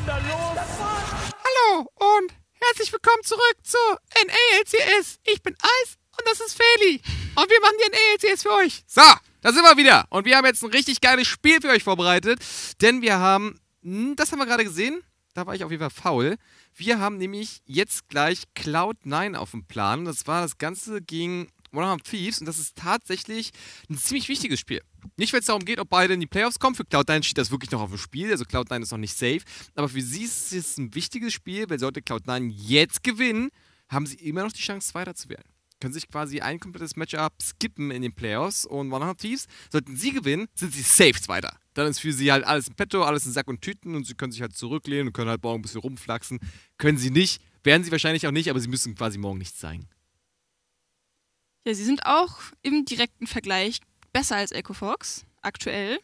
da los? Hallo und herzlich willkommen zurück zu NALCS. Ich bin Eis und das ist Feli. Und wir machen die NALCS für euch. So, da sind wir wieder. Und wir haben jetzt ein richtig geiles Spiel für euch vorbereitet. Denn wir haben, das haben wir gerade gesehen, da war ich auf jeden Fall faul. Wir haben nämlich jetzt gleich Cloud9 auf dem Plan. Das war das Ganze gegen One Thieves und das ist tatsächlich ein ziemlich wichtiges Spiel. Nicht, wenn es darum geht, ob beide in die Playoffs kommen. Für Cloud9 steht das wirklich noch auf dem Spiel. Also Cloud9 ist noch nicht safe. Aber für sie ist es ein wichtiges Spiel, weil sollte Cloud9 jetzt gewinnen, haben sie immer noch die Chance, Zweiter zu werden. Können sich quasi ein komplettes Matchup skippen in den Playoffs und One Thieves. Sollten sie gewinnen, sind sie safe Zweiter. Dann ist für sie halt alles in petto, alles in Sack und Tüten und sie können sich halt zurücklehnen und können halt morgen ein bisschen rumflaxen. Können sie nicht, werden sie wahrscheinlich auch nicht, aber sie müssen quasi morgen nichts zeigen. Ja, sie sind auch im direkten Vergleich besser als Echo Fox, aktuell.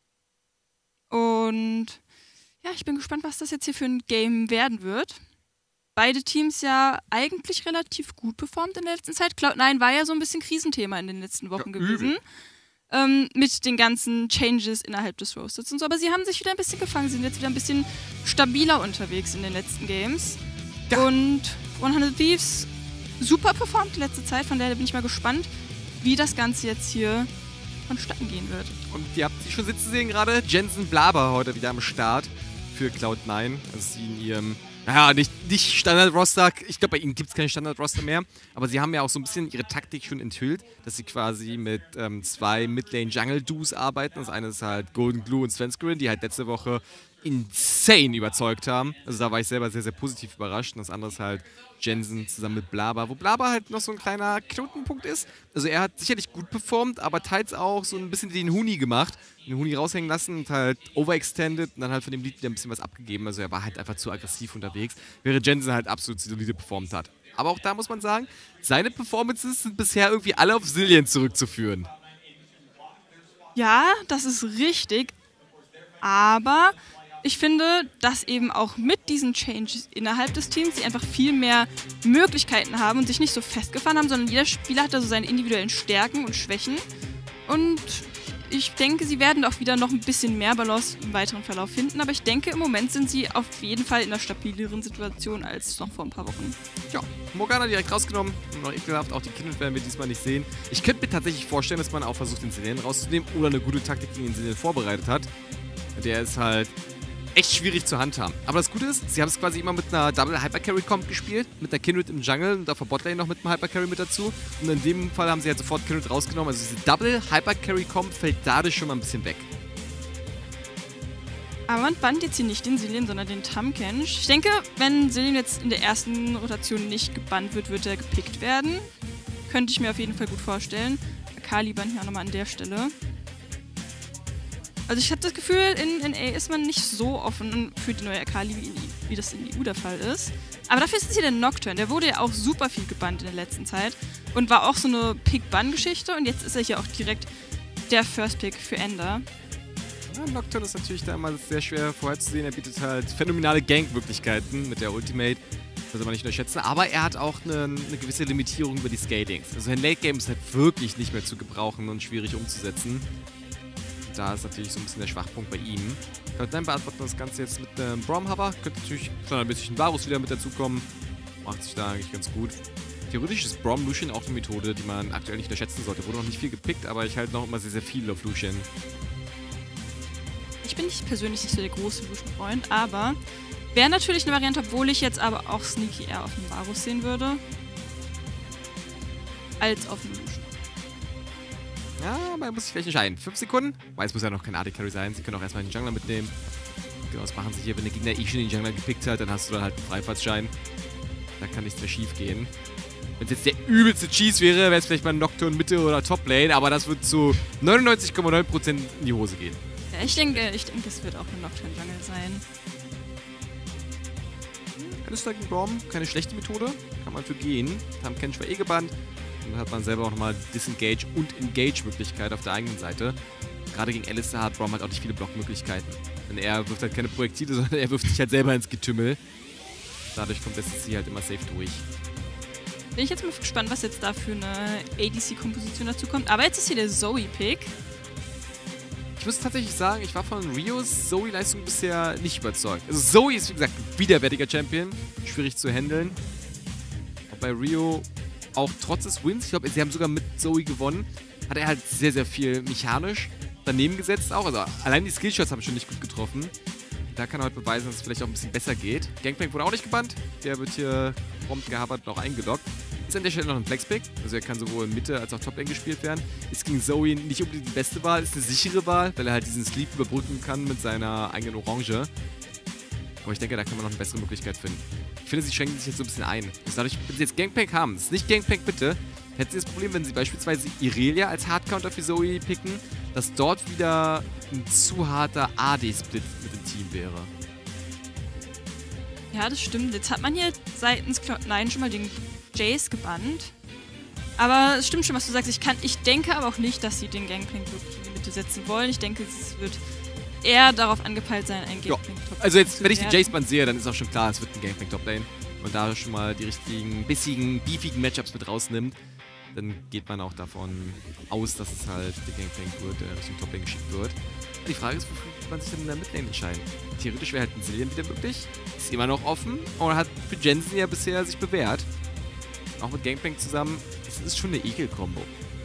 Und ja, ich bin gespannt, was das jetzt hier für ein Game werden wird. Beide Teams ja eigentlich relativ gut performt in der letzten Zeit. Cloud9 war ja so ein bisschen Krisenthema in den letzten Wochen gewesen. Mit den ganzen Changes innerhalb des Roasters und so. Aber sie haben sich wieder ein bisschen gefangen, sind jetzt wieder ein bisschen stabiler unterwegs in den letzten Games. Ja. Und 100 Thieves super performt die letzte Zeit, von daher bin ich mal gespannt, wie das Ganze jetzt hier vonstatten gehen wird. Und ihr habt sie schon sitzen sehen gerade, Jensen Blaber heute wieder am Start für Cloud9. Also sie in ihrem, naja, nicht Standard-Roster, ich glaube bei ihnen gibt es keinen Standard-Roster mehr, aber sie haben ja auch so ein bisschen ihre Taktik schon enthüllt, dass sie quasi mit zwei Midlane-Jungle-Duos arbeiten. Das eine ist halt Golden Glue und Svenskeren, die halt letzte Woche insane überzeugt haben. Also da war ich selber sehr, sehr positiv überrascht. Und das andere ist halt Jensen zusammen mit Blaber, wo Blaber halt noch so ein kleiner Knotenpunkt ist. Also er hat sicherlich gut performt, aber teils auch so ein bisschen den Huni gemacht, den Huni raushängen lassen und halt overextended und dann halt von dem Lied wieder ein bisschen was abgegeben. Also er war halt einfach zu aggressiv unterwegs, während Jensen halt absolut solide performt hat. Aber auch da muss man sagen, seine Performances sind bisher irgendwie alle auf Zilean zurückzuführen. Ja, das ist richtig, aber ich finde, dass eben auch mit diesen Changes innerhalb des Teams sie einfach viel mehr Möglichkeiten haben und sich nicht so festgefahren haben, sondern jeder Spieler hat da so seine individuellen Stärken und Schwächen. Und ich denke, sie werden auch wieder noch ein bisschen mehr Balance im weiteren Verlauf finden, aber ich denke, im Moment sind sie auf jeden Fall in einer stabileren Situation als noch vor ein paar Wochen. Ja, Morgana direkt rausgenommen, noch ekelhaft, auch die Kindred werden wir diesmal nicht sehen. Ich könnte mir tatsächlich vorstellen, dass man auch versucht, den Zilean rauszunehmen oder eine gute Taktik gegen den Zilean vorbereitet hat. Der ist halt echt schwierig zu handhaben. Aber das Gute ist, sie haben es quasi immer mit einer Double Hypercarry Comp gespielt, mit der Kindred im Jungle und auf der Botlane noch mit einem Hypercarry mit dazu. Und in dem Fall haben sie halt sofort Kindred rausgenommen. Also diese Double Hypercarry Comp fällt dadurch schon mal ein bisschen weg. Aber man bannt jetzt hier nicht den Zilean, sondern den Tahm-Kench. Ich denke, wenn Zilean jetzt in der ersten Rotation nicht gebannt wird, wird er gepickt werden. Könnte ich mir auf jeden Fall gut vorstellen. Akali bannt hier auch nochmal an der Stelle. Also ich habe das Gefühl, in NA ist man nicht so offen für die neue Akali, wie das in EU der Fall ist. Aber dafür ist es hier der Nocturne. Der wurde ja auch super viel gebannt in der letzten Zeit und war auch so eine Pick-Ban-Geschichte und jetzt ist er hier auch direkt der First-Pick für Ender. Ja, Nocturne ist natürlich da immer sehr schwer vorherzusehen. Er bietet halt phänomenale Gank-Möglichkeiten mit der Ultimate. Das soll man nicht unterschätzen. Aber er hat auch eine gewisse Limitierung über die Scalings. Also in Late-Game ist halt wirklich nicht mehr zu gebrauchen und schwierig umzusetzen. Da ist natürlich so ein bisschen der Schwachpunkt bei ihm. Cloud9 beantwortet das Ganze jetzt mit einem Bromhubber. Könnte natürlich schon ein bisschen Varus wieder mit dazukommen. Macht sich da eigentlich ganz gut. Theoretisch ist Brom Lucian auch eine Methode, die man aktuell nicht unterschätzen sollte. Wurde noch nicht viel gepickt, aber ich halte noch immer sehr, sehr viel auf Lucian. Ich bin persönlich nicht so der große Lucian-Freund, aber wäre natürlich eine Variante, obwohl ich jetzt aber auch Sneaky eher auf dem Varus sehen würde. Als auf dem Lucian. Ja, man muss sich vielleicht entscheiden. 5 Sekunden. Weil es muss ja noch kein AD-Carry sein. Sie können auch erstmal den Jungler mitnehmen. Genau, das machen sie hier. Wenn der Gegner schon den Jungler gepickt hat, dann hast du dann halt einen Freifahrtschein. Da kann nichts mehr schief gehen. Wenn es jetzt der übelste Cheese wäre, wäre es vielleicht mal Nocturne Mitte oder Top-Lane. Aber das wird zu 99,9% in die Hose gehen. Ja, ich denke, es wird auch ein Nocturne Jungle sein. Alistair gegen Braum, keine schlechte Methode. Kann man für gehen. Tahm-Kench war gebannt. Dann hat man selber auch nochmal Disengage und Engage-Möglichkeit auf der eigenen Seite. Gerade gegen Alistair hat Braum halt auch nicht viele Blockmöglichkeiten. Denn er wirft halt keine Projektile, sondern er wirft sich halt selber ins Getümmel. Dadurch kommt der CC halt immer safe durch. Bin ich jetzt mal gespannt, was jetzt da für eine ADC-Komposition dazu kommt. Aber jetzt ist hier der Zoe-Pick. Ich muss tatsächlich sagen, ich war von Rios Zoe-Leistung bisher nicht überzeugt. Also Zoe ist, wie gesagt, ein widerwärtiger Champion. Schwierig zu handeln. Auch bei Rio, auch trotz des Wins, ich glaube, sie haben sogar mit Zoe gewonnen, hat er halt sehr, sehr viel mechanisch daneben gesetzt auch. Also allein die Skillshots haben schon nicht gut getroffen. Da kann er heute beweisen, dass es vielleicht auch ein bisschen besser geht. Gangplank wurde auch nicht gebannt. Der wird hier prompt gehabert und auch eingeloggt. Ist an der Stelle noch ein Flexpick. Also er kann sowohl in Mitte als auch Toplane gespielt werden. Ist gegen Zoe nicht unbedingt die beste Wahl. Ist eine sichere Wahl, weil er halt diesen Sleep überbrücken kann mit seiner eigenen Orange. Aber ich denke, da kann man noch eine bessere Möglichkeit finden. Ich finde, sie schränken sich jetzt so ein bisschen ein. Also dadurch, wenn sie jetzt Gangplank haben, das ist nicht Gangplank bitte, hätten sie das Problem, wenn sie beispielsweise Irelia als Hardcounter für Zoe picken, dass dort wieder ein zu harter AD-Split mit dem Team wäre. Ja, das stimmt. Jetzt hat man hier seitens Cloud9 schon mal den Jace gebannt. Aber es stimmt schon, was du sagst. Ich denke aber auch nicht, dass sie den Gangplank wirklich in die Mitte setzen wollen. Ich denke, es wird eher darauf angepeilt sein, ein Gangplank-Top. Also jetzt, wenn ich den Jace-Band sehe, dann ist auch schon klar, es wird ein Gangplank-Top-Lane. Und da schon mal die richtigen, bissigen, beefigen Matchups mit rausnimmt, dann geht man auch davon aus, dass es halt der Gangplank wird, der Richtung Top-Lane geschickt wird. Die Frage ist, wofür wird man sich denn in der Midlane entscheiden? Theoretisch wäre halt ein Zillion wieder möglich. Ist immer noch offen. Und hat für Jensen ja bisher sich bewährt. Auch mit Gangplank zusammen. Das ist schon eine Ekel-Kombo.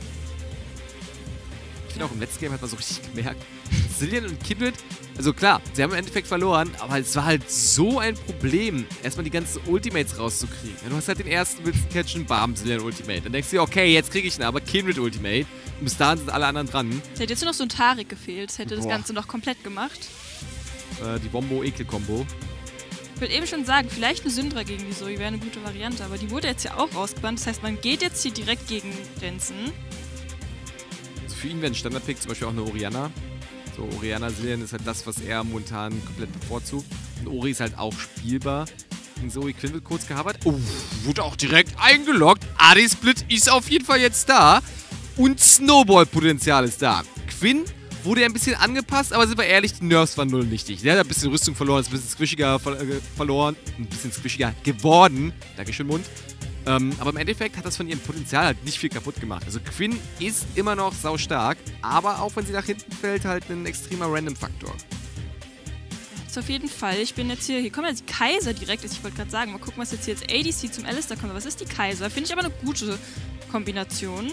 Ich finde auch im letzten Game hat man so richtig gemerkt, Zillion und Kindred, also klar, sie haben im Endeffekt verloren, aber es war halt so ein Problem, erstmal die ganzen Ultimates rauszukriegen. Ja, du hast halt den ersten, willst du catchen, bam, Zillion Ultimate. Dann denkst du dir, okay, jetzt kriege ich ihn, aber Kindred Ultimate. Und bis dahin sind alle anderen dran. Es hätte jetzt nur noch so ein Taric gefehlt, das hätte das Ganze noch komplett gemacht. Die Wombo-Ekel-Kombo. Ich würde eben schon sagen, vielleicht eine Syndra gegen die Zoe wäre eine gute Variante, aber die wurde jetzt ja auch rausgebannt. Das heißt, man geht jetzt hier direkt gegen Jensen. Also für ihn wäre ein Standard-Pick zum Beispiel auch eine Orianna. So, Orianna Zillion ist halt das, was er momentan komplett bevorzugt. Und Ori ist halt auch spielbar. Gegen Zoe Quinn wird kurz gehabert. Oh, wurde auch direkt eingeloggt. AD-Split ist auf jeden Fall jetzt da. Und Snowball-Potenzial ist da. Quinn wurde ein bisschen angepasst, aber sind wir ehrlich, die Nerfs waren null nichtig. Der hat ein bisschen Rüstung verloren, ist ein bisschen squishiger verloren, ein bisschen squishiger geworden. Dankeschön, Mund. Aber im Endeffekt hat das von ihrem Potenzial halt nicht viel kaputt gemacht. Also Quinn ist immer noch saustark, aber auch wenn sie nach hinten fällt, halt ein extremer Random-Faktor. Das auf jeden Fall. Ich bin jetzt hier kommen jetzt die Kaiser direkt. Ich wollte gerade sagen, mal gucken, was jetzt hier als ADC zum Alistar kommt. Was ist die Kaiser? Finde ich aber eine gute Kombination.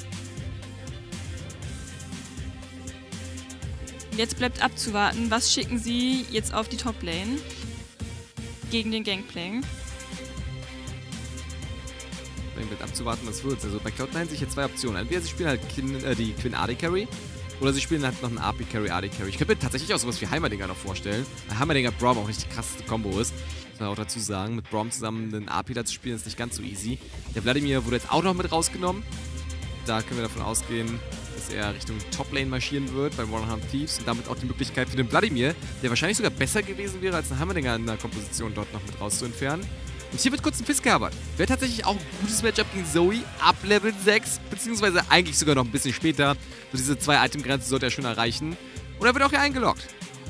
Jetzt bleibt abzuwarten, was schicken sie jetzt auf die Top-Lane gegen den Gangplank. Dann bleibt abzuwarten, was wird. Also bei Cloud9 sich jetzt zwei Optionen. Entweder sie spielen halt die Quinn AD Carry oder sie spielen halt noch einen AP Carry AD Carry. Ich könnte mir tatsächlich auch sowas wie Heimerdinger noch vorstellen. Weil Heimerdinger Braum auch nicht die krasseste Kombo ist. Muss man auch dazu sagen. Mit Braum zusammen einen AP da zu spielen ist nicht ganz so easy. Der Vladimir wurde jetzt auch noch mit rausgenommen. Da können wir davon ausgehen, dass er Richtung Top-Lane marschieren wird bei 100 Thieves und damit auch die Möglichkeit für den Vladimir, der wahrscheinlich sogar besser gewesen wäre, als ein Heimerdinger in der Komposition dort noch mit rauszuentfernen. Und hier wird kurz ein Fist gehabert. Wäre tatsächlich auch ein gutes Matchup gegen Zoe ab Level 6, beziehungsweise eigentlich sogar noch ein bisschen später. So diese 2-Item-Grenze sollte er schon erreichen. Und er wird auch hier eingeloggt.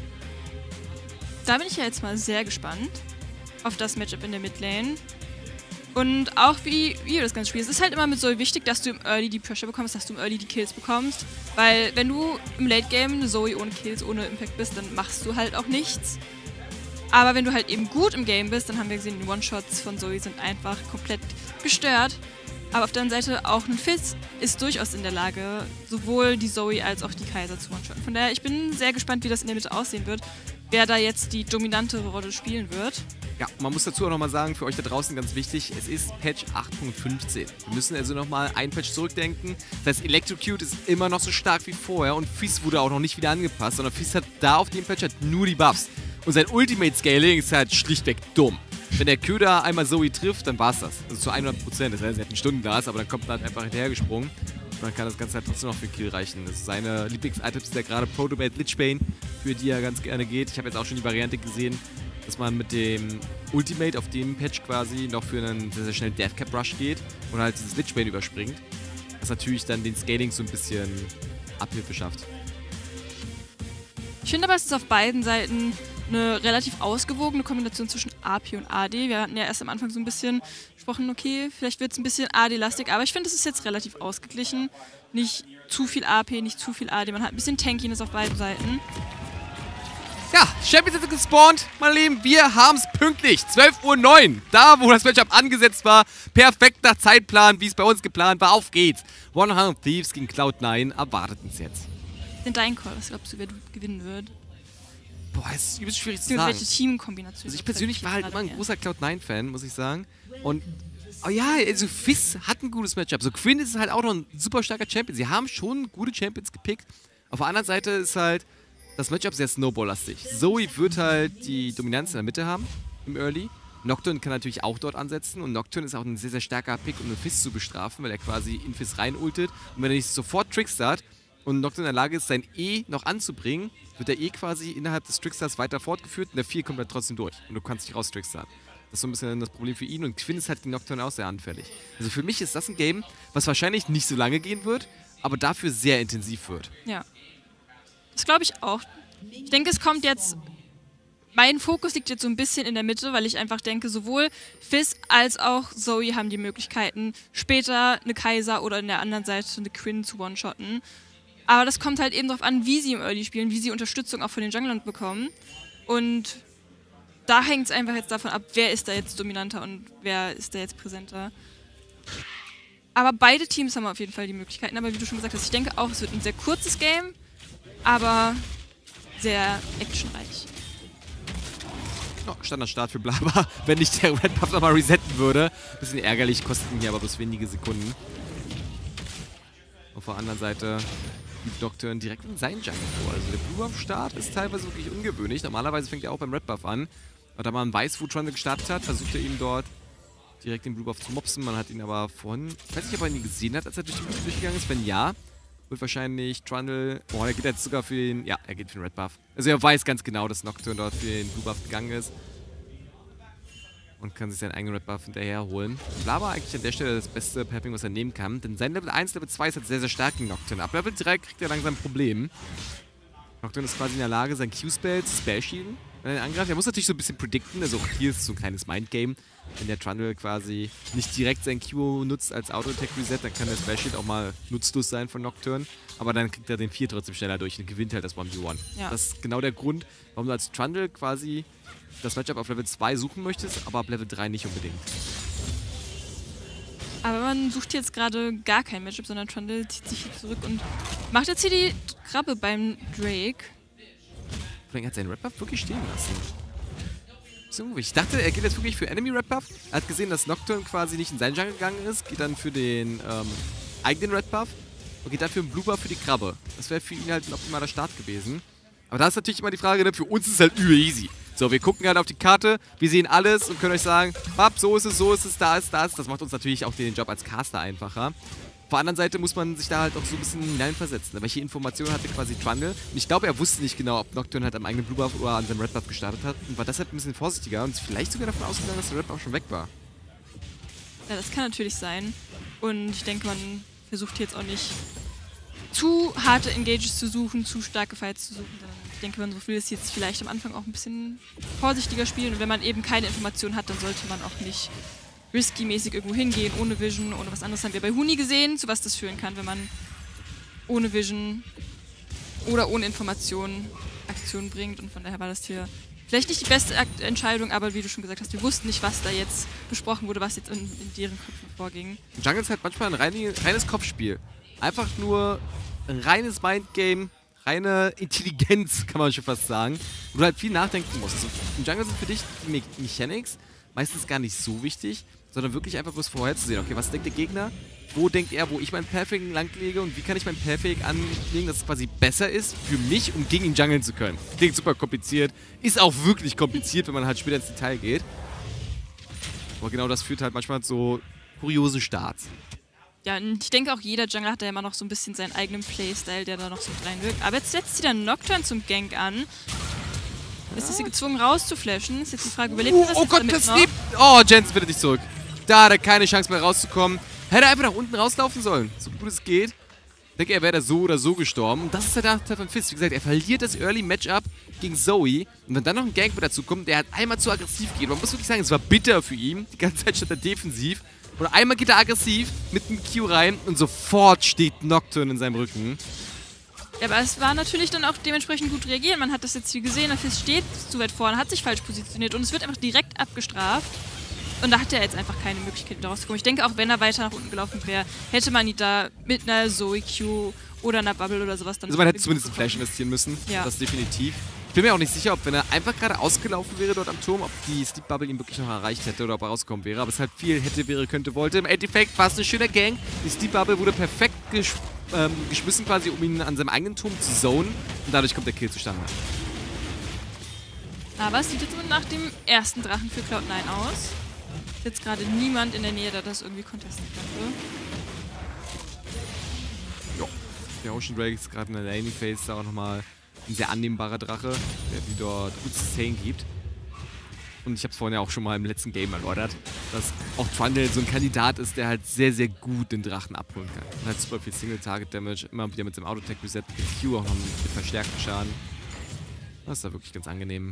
Da bin ich ja jetzt mal sehr gespannt auf das Matchup in der Midlane. Und auch wie du das Ganze spielst. Es ist halt immer mit Zoe wichtig, dass du im Early die Pressure bekommst, dass du im Early die Kills bekommst. Weil wenn du im Late Game eine Zoe ohne Kills, ohne Impact bist, dann machst du halt auch nichts. Aber wenn du halt eben gut im Game bist, dann haben wir gesehen, die One-Shots von Zoe sind einfach komplett gestört. Aber auf der anderen Seite auch ein Fizz ist durchaus in der Lage, sowohl die Zoe als auch die Kaiser zu One-Shotten. Von daher, ich bin sehr gespannt, wie das in der Mitte aussehen wird, wer da jetzt die dominantere Rolle spielen wird. Ja, man muss dazu auch nochmal sagen, für euch da draußen ganz wichtig, es ist Patch 8.15. Wir müssen also nochmal ein Patch zurückdenken. Das heißt, Electrocute ist immer noch so stark wie vorher und Fizz wurde auch noch nicht wieder angepasst, sondern Fizz hat da auf dem Patch halt nur die Buffs. Und sein Ultimate-Scaling ist halt schlichtweg dumm. Wenn der Köder einmal Zoe trifft, dann war's das. Also zu 100%. Das heißt, er hat ein Stundenglas, aber dann kommt er halt einfach hinterhergesprungen. Und dann kann das Ganze halt trotzdem noch für Kill reichen. Das ist seine Lieblings-Items sind ja gerade Protobate Lichbane, für die er ganz gerne geht. Ich habe jetzt auch schon die Variante gesehen, dass man mit dem Ultimate auf dem Patch quasi noch für einen sehr, sehr schnellen Deathcap Rush geht und halt dieses Lichbane überspringt. Was natürlich dann den Scaling so ein bisschen Abhilfe schafft. Ich finde aber, es ist auf beiden Seiten eine relativ ausgewogene Kombination zwischen AP und AD. Wir hatten ja erst am Anfang so ein bisschen gesprochen, okay, vielleicht wird es ein bisschen AD-lastig, aber ich finde, es ist jetzt relativ ausgeglichen. Nicht zu viel AP, nicht zu viel AD. Man hat ein bisschen Tankiness auf beiden Seiten. Ja, Champions sind gespawnt, meine Lieben. Wir haben es pünktlich. 12:09 Uhr. Da, wo das Matchup angesetzt war. Perfekt nach Zeitplan, wie es bei uns geplant war. Auf geht's. 100 Thieves gegen Cloud9 erwartet uns jetzt. Den dein Call, was glaubst du, wer gewinnen wird? Boah, das ist übelst schwierig zu Für sagen. welche Teamkombination? Also ich persönlich war halt immer ein großer Cloud9-Fan, muss ich sagen. Und, oh ja, also Fizz hat ein gutes Matchup. So Quinn ist halt auch noch ein super starker Champion. Sie haben schon gute Champions gepickt. Auf der anderen Seite ist halt das Matchup sehr Snowball-lastig. Zoe wird halt die Dominanz in der Mitte haben, im Early. Nocturne kann natürlich auch dort ansetzen und Nocturne ist auch ein sehr, sehr starker Pick, um den Fizz zu bestrafen, weil er quasi in Fizz rein ultet. Und wenn er nicht sofort Trickstart und Nocturne in der Lage ist, sein E noch anzubringen, wird der E quasi innerhalb des Trickstarts weiter fortgeführt und der 4 kommt dann trotzdem durch und du kannst dich raus trickstarten. Das ist so ein bisschen das Problem für ihn und Quinn ist halt gegen Nocturne auch sehr anfällig. Also für mich ist das ein Game, was wahrscheinlich nicht so lange gehen wird, aber dafür sehr intensiv wird. Ja. Das glaube ich auch. Ich denke, es kommt jetzt. Mein Fokus liegt jetzt so ein bisschen in der Mitte, weil ich einfach denke, sowohl Fizz als auch Zoe haben die Möglichkeiten, später eine Kaiser oder in der anderen Seite eine Quinn zu one-shotten. Aber das kommt halt eben darauf an, wie sie im Early spielen, wie sie Unterstützung auch von den Junglern bekommen. Und da hängt es einfach jetzt davon ab, wer ist da jetzt dominanter und wer ist da jetzt präsenter. Aber beide Teams haben auf jeden Fall die Möglichkeiten. Aber wie du schon gesagt hast, ich denke auch, es wird ein sehr kurzes Game, aber sehr actionreich. Oh, Standardstart für Blabber, wenn nicht der Red Buff nochmal resetten würde. Bisschen ärgerlich, kostet ihn hier aber bloß wenige Sekunden. Auf der anderen Seite gibt Nocturne direkt in seinen Jungle vor. Also der Blue Buff Start ist teilweise wirklich ungewöhnlich. Normalerweise fängt er auch beim Red Buff an. Und da man weiß, wo Trundle gestartet hat, versucht er ihn dort direkt den Blue Buff zu mopsen. Man hat ihn aber vorhin, ich weiß nicht, ob er ihn gesehen hat, als er durch die Mitte durchgegangen ist. Wenn ja, wird wahrscheinlich Trundle, oh, er geht jetzt sogar für den, ja, er geht für den Red Buff. Also er weiß ganz genau, dass Nocturne dort für den Blue Buff gegangen ist. Und kann sich seinen eigenen Red Buff hinterher holen. Blabber eigentlich an der Stelle das beste Papping, was er nehmen kann. Denn sein Level 1, Level 2 ist halt sehr, sehr stark gegen Nocturne. Ab Level 3 kriegt er langsam ein Problem. Nocturne ist quasi in der Lage, sein Q-Spell zu spell-shielden, wenn er ihn angreift. Er muss natürlich so ein bisschen predikten. Also auch hier ist so ein kleines Mindgame. Wenn der Trundle quasi nicht direkt sein Q nutzt als Auto-Attack-Reset, dann kann der Spell-Shield auch mal nutzlos sein von Nocturne. Aber dann kriegt er den 4 trotzdem schneller durch und gewinnt halt das 1v1. Ja. Das ist genau der Grund, warum du als Trundle quasi das Matchup auf Level 2 suchen möchtest, aber ab Level 3 nicht unbedingt. Aber man sucht jetzt gerade gar kein Matchup, sondern Trundle zieht sich hier zurück und macht jetzt hier die Krabbe beim Drake. Vielleicht hat seinen Red Buff wirklich stehen lassen. Ich dachte, er geht jetzt wirklich für Enemy Red Buff. Er hat gesehen, dass Nocturne quasi nicht in seinen Jungle gegangen ist, geht dann für den eigenen Red Buff und geht dafür einen Blue Buff für die Krabbe. Das wäre für ihn halt ein optimaler Start gewesen. Aber da ist natürlich immer die Frage, ne, für uns ist es halt übel easy. So, wir gucken halt auf die Karte, wir sehen alles und können euch sagen, Bab, so ist es, da ist das. Das macht uns natürlich auch den Job als Caster einfacher. Auf der anderen Seite muss man sich da halt auch so ein bisschen hineinversetzen. Welche Informationen hatte quasi Trundle? Und ich glaube, er wusste nicht genau, ob Nocturne halt am eigenen Blue Buff oder an seinem Red Buff gestartet hat und war deshalb ein bisschen vorsichtiger und ist vielleicht sogar davon ausgegangen, dass der Red Buff schon weg war. Ja, das kann natürlich sein. Und ich denke, man versucht jetzt auch nicht zu harte Engages zu suchen, zu starke Fights zu suchen. Ich denke, man will es jetzt vielleicht am Anfang auch ein bisschen vorsichtiger spielen. Und wenn man eben keine Informationen hat, dann sollte man auch nicht risky-mäßig irgendwo hingehen, ohne Vision, ohne was anderes. Haben wir bei Huni gesehen, zu was das führen kann, wenn man ohne Vision oder ohne Informationen Aktionen bringt. Und von daher war das hier vielleicht nicht die beste Entscheidung, aber wie du schon gesagt hast, wir wussten nicht, was da jetzt besprochen wurde, was jetzt in deren Köpfen vorging. Jungle ist halt manchmal ein reines Kopfspiel. Einfach nur ein reines Mindgame, reine Intelligenz, kann man schon fast sagen, wo du halt viel nachdenken musst. Also im Jungle sind für dich die Mechanics meistens gar nicht so wichtig, sondern wirklich einfach bloß vorherzusehen. Okay, was denkt der Gegner? Wo denkt er, wo ich mein Perfect langlege und wie kann ich mein Perfect anlegen, dass es quasi besser ist für mich, um gegen ihn jungeln zu können. Klingt super kompliziert, ist auch wirklich kompliziert, wenn man halt später ins Detail geht. Aber genau das führt halt manchmal zu kuriosen Starts. Ja, und ich denke auch jeder Jungler hat da immer noch so ein bisschen seinen eigenen Playstyle, der da noch so mit reinwirkt. Aber jetzt setzt sie dann Nocturne zum Gank an. Jetzt ist sie gezwungen rauszuflashen. Ist jetzt die Frage, überlebt das oh jetzt Gott, damit das noch? liebt. Oh, Jensen bitte nicht zurück. Da hat er keine Chance mehr rauszukommen. Hätte er einfach nach unten rauslaufen sollen. So gut es geht. Ich denke, er wäre da so oder so gestorben. Und das ist der Nachteil von Fizz. Wie gesagt, er verliert das Early Matchup gegen Zoe. Und wenn dann noch ein Gank mit dazu kommt, der halt einmal zu aggressiv geht. Man muss wirklich sagen, es war bitter für ihn. Die ganze Zeit stand er defensiv. Und einmal geht er aggressiv mit dem Q rein und sofort steht Nocturne in seinem Rücken. Ja, aber es war natürlich dann auch dementsprechend gut reagieren. Man hat das jetzt hier gesehen, dafür steht zu weit vorne, hat sich falsch positioniert und es wird einfach direkt abgestraft. Und da hat er jetzt einfach keine Möglichkeit, da rauszukommen. Ich denke, auch wenn er weiter nach unten gelaufen wäre, hätte man ihn da mit einer Zoe Q oder einer Bubble oder sowas dann... Also man hätte zumindest einen Flash investieren müssen, ja. Das definitiv. Ich bin mir auch nicht sicher, ob wenn er einfach gerade ausgelaufen wäre dort am Turm, ob die Sleep Bubble ihn wirklich noch erreicht hätte oder ob er rausgekommen wäre. Aber es halt viel hätte, wäre, könnte, wollte. Im Endeffekt war es ein schöner Gang. Die Sleep Bubble wurde perfekt geschmissen quasi, um ihn an seinem eigenen Turm zu zonen. Und dadurch kommt der Kill zustande. Aber es sieht jetzt nach dem ersten Drachen für Cloud9 aus. Ist jetzt gerade niemand in der Nähe, der das irgendwie contesten könnte. Ja, der Ocean Drake ist gerade in der Laning Phase da auch nochmal ein sehr annehmbarer Drache, der die dort gut Sustain gibt. Und ich habe es vorhin ja auch schon mal im letzten Game erläutert, dass auch Trundle so ein Kandidat ist, der halt sehr, sehr gut den Drachen abholen kann. Und hat super viel Single-Target-Damage, immer wieder mit seinem Auto-Tech-Reset, mit dem Q auch noch mit verstärkten Schaden. Das ist da wirklich ganz angenehm.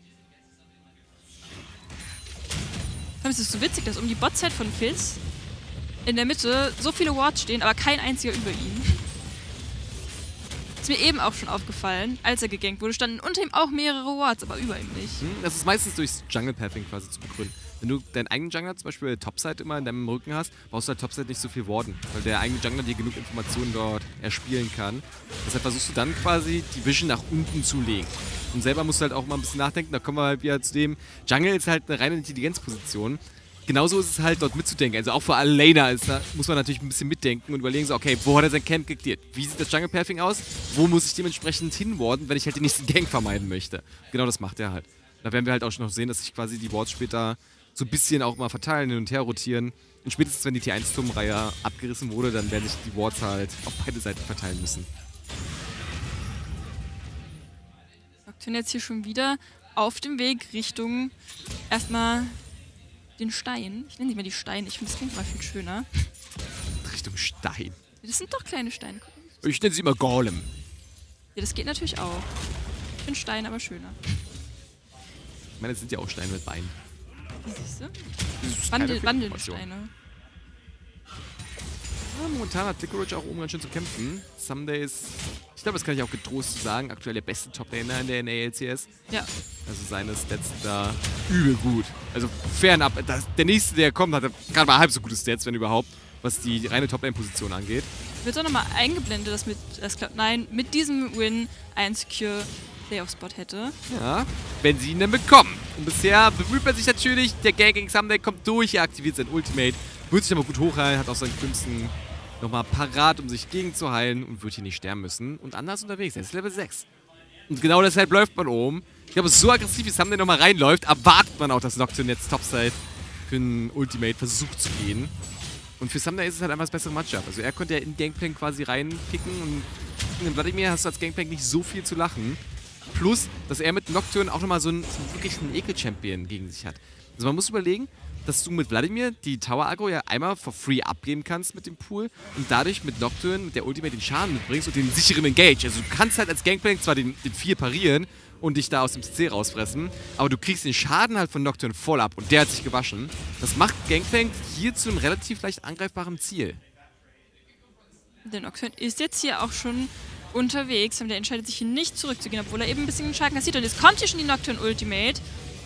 Es ist so witzig, dass um die Bot-Side von Fizz in der Mitte so viele Wards stehen, aber kein einziger über ihn. Ist mir eben auch schon aufgefallen, als er gegankt wurde, standen unter ihm auch mehrere Wards, aber über ihm nicht. Das ist meistens durchs Jungle-Pathing quasi zu begründen. Wenn du deinen eigenen Jungler zum Beispiel Topside immer in deinem Rücken hast, brauchst du halt Topside nicht so viel warden, weil der eigene Jungler dir genug Informationen dort erspielen kann. Deshalb versuchst du dann quasi die Vision nach unten zu legen. Und selber musst du halt auch mal ein bisschen nachdenken, da kommen wir halt wieder zu dem, Jungle ist halt eine reine Intelligenzposition. Genauso ist es halt dort mitzudenken, also auch für alle Laner muss man natürlich ein bisschen mitdenken und überlegen so, okay, wo hat er sein Camp geklärt? Wie sieht das Jungle-Pathing aus? Wo muss ich dementsprechend hinwarden, wenn ich halt den nächsten Gank vermeiden möchte? Genau das macht er halt. Da werden wir halt auch schon noch sehen, dass sich quasi die Wards später so ein bisschen auch mal verteilen, hin und her rotieren. Und spätestens, wenn die T1-Turmreihe abgerissen wurde, dann werden sich die Wards halt auf beide Seiten verteilen müssen. Nocturne jetzt hier schon wieder auf dem Weg Richtung erstmal den Stein. Ich nenne nicht mehr die Steine, ich finde, das klingt mal viel schöner. Richtung Stein. Das sind doch kleine Steine. Ich nenne sie immer Golem. Ja, das geht natürlich auch. Ich finde Stein aber schöner. Ich meine, das sind ja auch Steine mit Beinen. Siehst du? Wandelnde Steine. Ja, momentan hat Licorice auch oben ganz schön zu kämpfen. Somedays, ich glaube, das kann ich auch getrost sagen, aktuell der beste Top-Laner in der NALCS. Ja. Also seine Stats da übel gut. Also fernab, der nächste, der kommt, hat gerade mal halb so gute Stats, wenn überhaupt, was die reine Top-Lane-Position angeht. Wird auch nochmal eingeblendet, dass Cloud9 mit diesem Win einen Secure Playoff-Spot hätte. Ja, wenn sie ihn dann bekommen. Und bisher bemüht man sich natürlich, der Gang gegen Someday kommt durch, er aktiviert sein Ultimate, wird sich aber gut hochheilen, hat auch seinen Künsten nochmal parat, um sich gegen zu heilen und wird hier nicht sterben müssen. Und anders unterwegs, er ist Level 6. Und genau deshalb läuft man oben. Ich glaube, so aggressiv wie Someday nochmal reinläuft, erwartet man auch, dass Nocturne jetzt Topside für ein Ultimate versucht zu gehen. Und für Someday ist es halt einfach das bessere Matchup. Also er konnte ja in Gangplank quasi reinpicken und in Vladimir hast du als Gangplank nicht so viel zu lachen. Plus, dass er mit Nocturne auch nochmal so wirklich einen Ekel-Champion gegen sich hat. Also man muss überlegen, dass du mit Vladimir die Tower-Aggro ja einmal for free abgeben kannst mit dem Pool und dadurch mit Nocturne, mit der Ultimate den Schaden mitbringst und den sicheren Engage. Also du kannst halt als Gangplank zwar den 4 parieren und dich da aus dem CC rausfressen, aber du kriegst den Schaden halt von Nocturne voll ab und der hat sich gewaschen. Das macht Gangplank hier zu einem relativ leicht angreifbaren Ziel. Der Nocturne ist jetzt hier auch schon unterwegs und der entscheidet sich hier nicht zurückzugehen, obwohl er eben ein bisschen den Schaden kassiert. Und jetzt kommt hier schon die Nocturne Ultimate.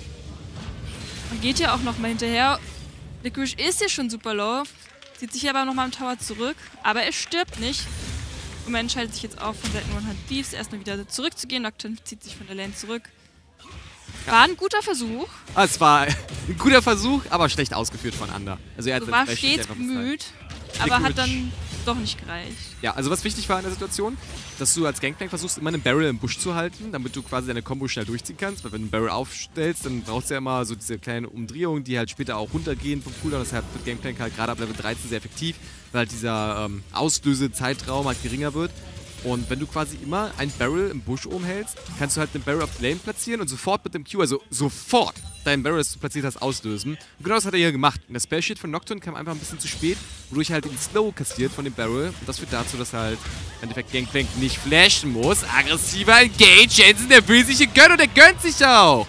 Und geht hier auch nochmal hinterher. Licorice ist hier schon super low. Zieht sich hier aber nochmal am Tower zurück. Aber er stirbt nicht. Und man entscheidet sich jetzt auch von Seiten One Hand Thieves erstmal wieder zurückzugehen. Nocturne zieht sich von der Lane zurück. War ein guter Versuch. Es war ein guter Versuch, aber schlecht ausgeführt von Ander. Also er hat war stets bemüht, aber hat dann doch nicht gereicht. Ja, also was wichtig war in der Situation, dass du als Gangplank versuchst, immer einen Barrel im Busch zu halten, damit du quasi deine Combo schnell durchziehen kannst. Weil wenn du einen Barrel aufstellst, dann brauchst du ja immer so diese kleinen Umdrehungen, die halt später auch runtergehen vom Cooldown. Deshalb wird Gangplank halt gerade ab Level 13 sehr effektiv, weil halt dieser Auslösezeitraum halt geringer wird. Und wenn du quasi immer ein Barrel im Busch oben hältst, kannst du halt den Barrel auf die Lane platzieren und sofort mit dem Q, also sofort deinen Barrel, das du platziert hast, auslösen. Und genau das hat er hier gemacht. Und der Spell-Shit von Nocturne kam einfach ein bisschen zu spät, wodurch halt den Slow kassiert von dem Barrel. Und das führt dazu, dass halt im Endeffekt Gangplank nicht flashen muss. Aggressiver Engage, Jensen, der will sich hier gönnen und der gönnt sich auch.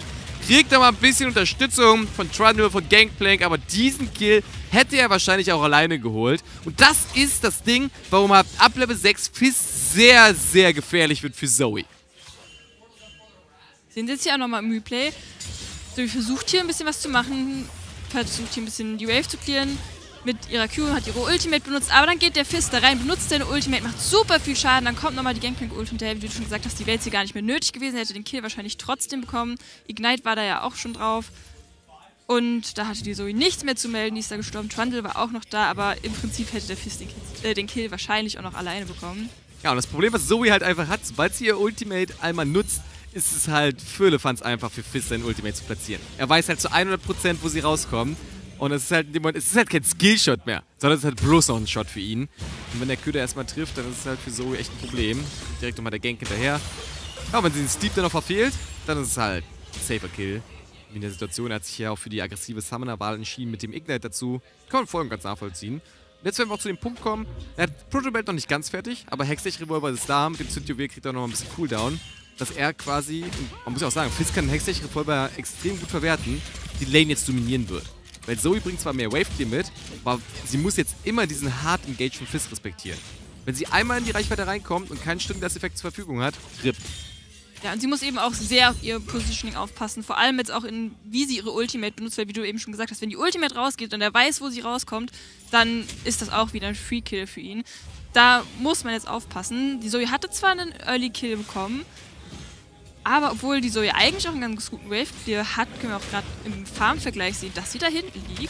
Kriegt er mal ein bisschen Unterstützung von Trundle, von Gangplank, aber diesen Kill hätte er wahrscheinlich auch alleine geholt. Und das ist das Ding, warum ab Level 6 Fizz sehr, sehr gefährlich wird für Zoe. Sehen Sie jetzt hier auch nochmal im Replay. Zoe versucht hier ein bisschen was zu machen, versucht hier ein bisschen die Wave zu clearen. Mit ihrer Q hat ihre Ultimate benutzt, aber dann geht der Fizz da rein, benutzt seine Ultimate, macht super viel Schaden, dann kommt nochmal die Gangplank-Ult hinterher, wie du schon gesagt hast, die wäre jetzt hier gar nicht mehr nötig gewesen, hätte den Kill wahrscheinlich trotzdem bekommen. Ignite war da ja auch schon drauf. Und da hatte die Zoe nichts mehr zu melden, die ist da gestorben. Trundle war auch noch da, aber im Prinzip hätte der Fizz den Kill wahrscheinlich auch noch alleine bekommen. Ja, und das Problem, was Zoe halt einfach hat, sobald sie ihr Ultimate einmal nutzt, ist es halt Firlefanz einfach für Fizz, sein Ultimate zu platzieren. Er weiß halt zu 100%, wo sie rauskommen. Und es ist halt in dem Moment, es ist halt kein Skillshot mehr, sondern es ist halt bloß noch ein Shot für ihn. Und wenn der Köder erstmal trifft, dann ist es halt für Zoe echt ein Problem. Direkt nochmal der Gank hinterher. Ja, wenn sie den Sleep dann noch verfehlt, dann ist es halt ein safer Kill. In der Situation hat sich ja auch für die aggressive Summoner-Wahl entschieden mit dem Ignite dazu. Kann man voll und ganz nachvollziehen. Und jetzt werden wir auch zu dem Punkt kommen, er hat Protobelt noch nicht ganz fertig, aber Hextech-Revolver ist da, mit dem Synth-Juwel kriegt er noch ein bisschen Cooldown. Dass er quasi, man muss ja auch sagen, Fizz kann den Hextech-Revolver extrem gut verwerten, die Lane jetzt dominieren wird. Weil Zoe bringt zwar mehr Wave-Clear mit, aber sie muss jetzt immer diesen Hard Engage von Fizz respektieren. Wenn sie einmal in die Reichweite reinkommt und keinen Stundengas-Effekt zur Verfügung hat, RIP. Ja, und sie muss eben auch sehr auf ihr Positioning aufpassen, vor allem jetzt auch in, wie sie ihre Ultimate benutzt, weil wie du eben schon gesagt hast, wenn die Ultimate rausgeht und er weiß, wo sie rauskommt, dann ist das auch wieder ein Free-Kill für ihn. Da muss man jetzt aufpassen. Die Zoe hatte zwar einen Early-Kill bekommen, aber obwohl die Zoe eigentlich auch einen ganz guten Wave-Clear hat, können wir auch gerade im Farm-Vergleich sehen, dass sie da hinten liegt.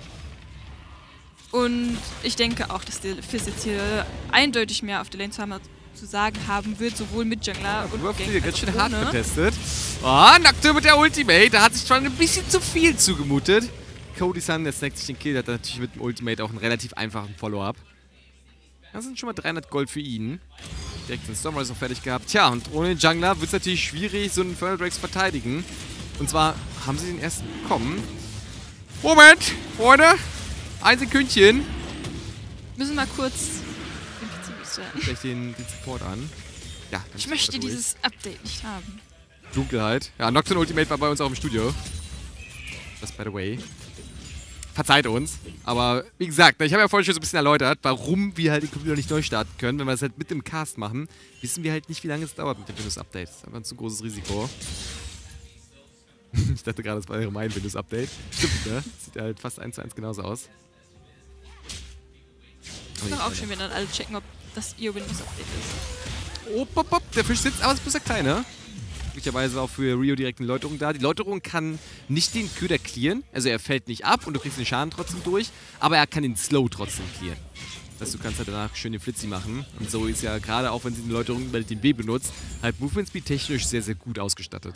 Und ich denke auch, dass der Fizz jetzt hier eindeutig mehr auf der Lane zu sagen haben wird, sowohl mit Jungler und Gank ganz schön hart getestet. Oh, Nocturne mit der Ultimate, da hat sich schon ein bisschen zu viel zugemutet. Cody Sun, der snackt sich den Kill, hat natürlich mit dem Ultimate auch einen relativ einfachen Follow-up. Das sind schon mal 300 Gold für ihn. Direkt den Stormrise noch fertig gehabt. Tja, und ohne den Jungler wird es natürlich schwierig, so einen Infernal Drake zu verteidigen. Und zwar haben sie den ersten bekommen. Moment, Freunde. Ein Sekündchen. Müssen wir kurz den PC restarten. Vielleicht den Support an. Ja, ich möchte dieses Update nicht haben. Dunkelheit. Ja, Nocturne Ultimate war bei uns auch im Studio. Das by the way. Verzeiht uns. Aber wie gesagt, ich habe ja vorhin schon so ein bisschen erläutert, warum wir halt den Computer nicht neu starten können. Wenn wir es halt mit dem Cast machen, wissen wir halt nicht, wie lange es dauert mit dem Windows-Update. Das ist einfach ein zu großes Risiko. Ich dachte gerade, das wäre mein Windows-Update. Stimmt, ne? Sieht halt fast 1:1 genauso aus. Ist doch auch schön, wenn dann alle checken, ob das ihr Windows-Update ist. Oh, pop, pop. Der Fisch sitzt, aber es ist bloß der Kleine. Glücklicherweise auch für Rio direkt eine Läuterung da. Die Läuterung kann nicht den Köder clearen, also er fällt nicht ab und du kriegst den Schaden trotzdem durch, aber er kann den Slow trotzdem clearen. Das heißt, du kannst halt danach schön den Flitzy machen. Und so ist ja gerade, auch wenn sie eine Läuterung über den B benutzt, halt Movement Speed technisch sehr, sehr gut ausgestattet.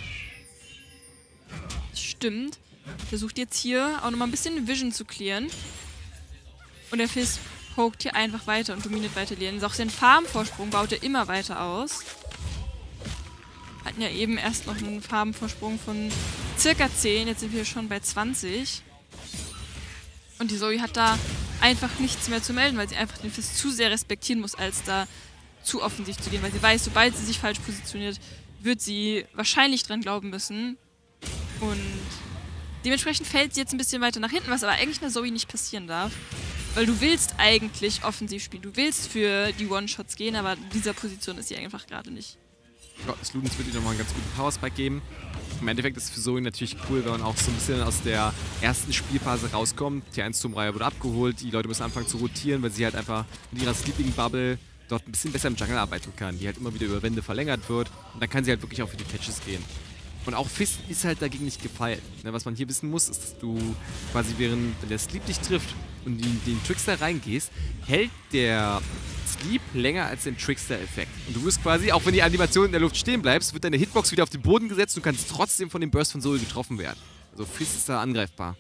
Stimmt. Versucht jetzt hier auch nochmal ein bisschen Vision zu clearen. Und der Fizz pokt hier einfach weiter und dominiert weiter Lane. Auch seinen Farmvorsprung baut er immer weiter aus. Hatten ja eben erst noch einen Farbenvorsprung von circa 10, jetzt sind wir schon bei 20. Und die Zoe hat da einfach nichts mehr zu melden, weil sie einfach den Fizz zu sehr respektieren muss, als da zu offensichtlich zu gehen. Weil sie weiß, sobald sie sich falsch positioniert, wird sie wahrscheinlich dran glauben müssen. Und dementsprechend fällt sie jetzt ein bisschen weiter nach hinten, was aber eigentlich einer Zoe nicht passieren darf. Weil du willst eigentlich offensiv spielen, du willst für die One-Shots gehen, aber in dieser Position ist sie einfach gerade nicht. Ja, das Ludens wird ihr nochmal einen ganz guten Power-Spike geben. Im Endeffekt ist es für Zoe natürlich cool, wenn man auch so ein bisschen aus der ersten Spielphase rauskommt. Die 1-Turm-Reihe wurde abgeholt, die Leute müssen anfangen zu rotieren, weil sie halt einfach mit ihrer Sleeping-Bubble dort ein bisschen besser im Jungle arbeiten kann, die halt immer wieder über Wände verlängert wird. Und dann kann sie halt wirklich auch für die Catches gehen. Und auch Fizz ist halt dagegen nicht gefeilt. Was man hier wissen muss, ist, dass du quasi wenn der Sleep dich trifft und in den Trickster reingehst, hält der Sleep länger als den Trickster-Effekt. Und du wirst quasi, auch wenn die Animation in der Luft stehen bleibst, wird deine Hitbox wieder auf den Boden gesetzt und du kannst trotzdem von dem Burst von Zoe getroffen werden. Also Fizz ist da angreifbar.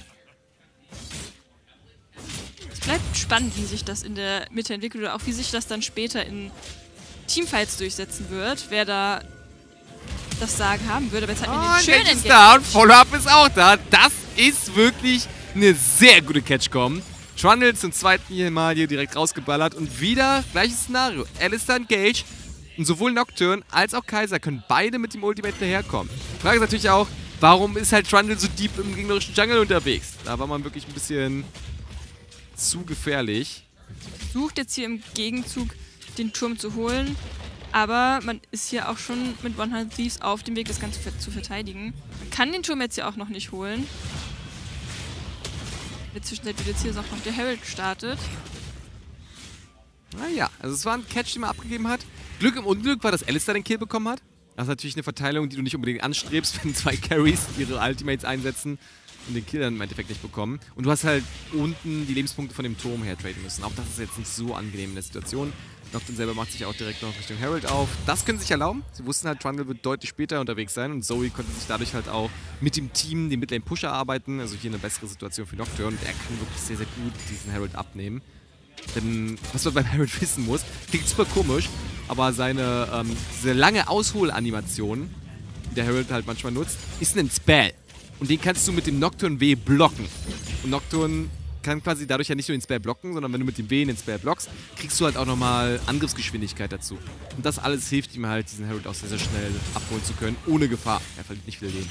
Es bleibt spannend, wie sich das in der Mitte entwickelt oder auch wie sich das dann später in Teamfights durchsetzen wird. Wer da das Sagen haben würde, aber jetzt hat man den schönen Engage ist da und Follow-Up ist auch da. Das ist wirklich eine sehr gute Catch-Com. Trundle zum zweiten Mal hier direkt rausgeballert und wieder gleiches Szenario. Alistar Engage und sowohl Nocturne als auch Kai'Sa können beide mit dem Ultimate daherkommen. Die Frage ist natürlich auch, warum ist halt Trundle so deep im gegnerischen Jungle unterwegs? Da war man wirklich ein bisschen zu gefährlich. Versucht jetzt hier im Gegenzug den Turm zu holen, aber man ist hier auch schon mit One-Hand Thieves auf dem Weg, das Ganze zu verteidigen. Man kann den Turm jetzt hier auch noch nicht holen. In der Zwischenzeit wird jetzt hier noch der Herald startet. Naja, also es war ein Catch, den man abgegeben hat. Glück im Unglück war, dass Alistar den Kill bekommen hat. Das ist natürlich eine Verteilung, die du nicht unbedingt anstrebst, wenn 2 Carries ihre Ultimates einsetzen und den Kill dann im Endeffekt nicht bekommen. Und du hast halt unten die Lebenspunkte von dem Turm her traden müssen. Auch das ist jetzt nicht so angenehm in der Situation. Nocturne selber macht sich auch direkt noch Richtung Herald auf. Das können sie sich erlauben. Sie wussten halt, Trundle wird deutlich später unterwegs sein und Zoe konnte sich dadurch halt auch mit dem Team, den Midlane-Pusher arbeiten. Also hier eine bessere Situation für Nocturne und er kann wirklich sehr, sehr gut diesen Herald abnehmen. Denn was man beim Herald wissen muss, klingt super komisch, aber seine diese lange Ausholanimation, die der Herald halt manchmal nutzt, ist ein Spell. Und den kannst du mit dem Nocturne W blocken. Und Nocturne kann quasi dadurch ja nicht nur den Spell blocken, sondern wenn du mit dem W den Spell blockst, kriegst du halt auch nochmal Angriffsgeschwindigkeit dazu. Und das alles hilft ihm halt, diesen Herald auch sehr, sehr schnell abholen zu können, ohne Gefahr. Er verliert nicht viel Leben.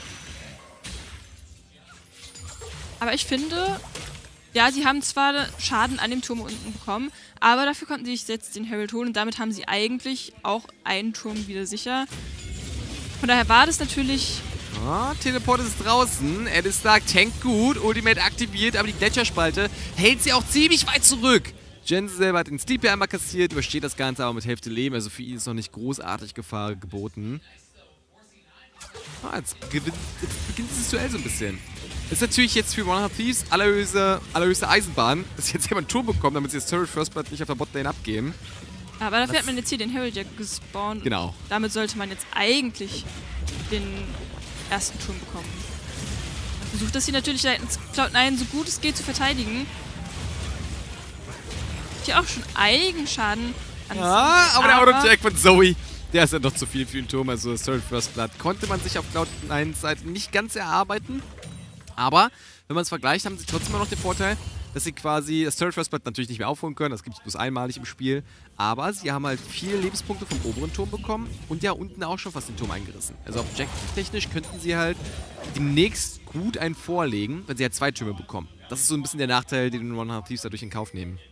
Aber ich finde, ja, sie haben zwar Schaden an dem Turm unten bekommen, aber dafür konnten sie sich jetzt den Herald holen und damit haben sie eigentlich auch einen Turm wieder sicher. Von daher war das natürlich... Ah, Teleport ist draußen. Alistar tankt gut, Ultimate aktiviert, aber die Gletscherspalte hält sie auch ziemlich weit zurück. Jensen selber hat den Sleepy einmal kassiert, übersteht das Ganze aber mit Hälfte Leben, also für ihn ist noch nicht großartig Gefahr geboten. Ah, jetzt beginnt dieses Duell so ein bisschen. Ist natürlich jetzt für One-Hand Thieves allerhöchste Eisenbahn, dass sie jetzt jemand einen Turm bekommen, damit sie das Turret First Blood nicht auf der Botlane abgeben. Aber dafür hat man jetzt hier den Herald ja gespawnt. Genau. Damit sollte man jetzt eigentlich den ersten Turm bekommen. Man versucht das hier natürlich seitens Cloud9 so gut es geht zu verteidigen. Hier auch schon einigen Schaden an. Ja, aber der Auto-Attack von Zoe, der ist ja noch zu viel für den Turm. Also das Turret First Blood konnte man sich auf Cloud9 Seite nicht ganz erarbeiten. Aber wenn man es vergleicht, haben sie trotzdem immer noch den Vorteil, dass sie quasi das Turret First Blood natürlich nicht mehr aufholen können. Das gibt es bloß einmalig im Spiel. Aber sie haben halt viele Lebenspunkte vom oberen Turm bekommen und ja unten auch schon fast den Turm eingerissen. Also objektiv-technisch könnten sie halt demnächst gut einen vorlegen, wenn sie halt 2 Türme bekommen. Das ist so ein bisschen der Nachteil, den One-Hand Thieves dadurch in Kauf nehmen.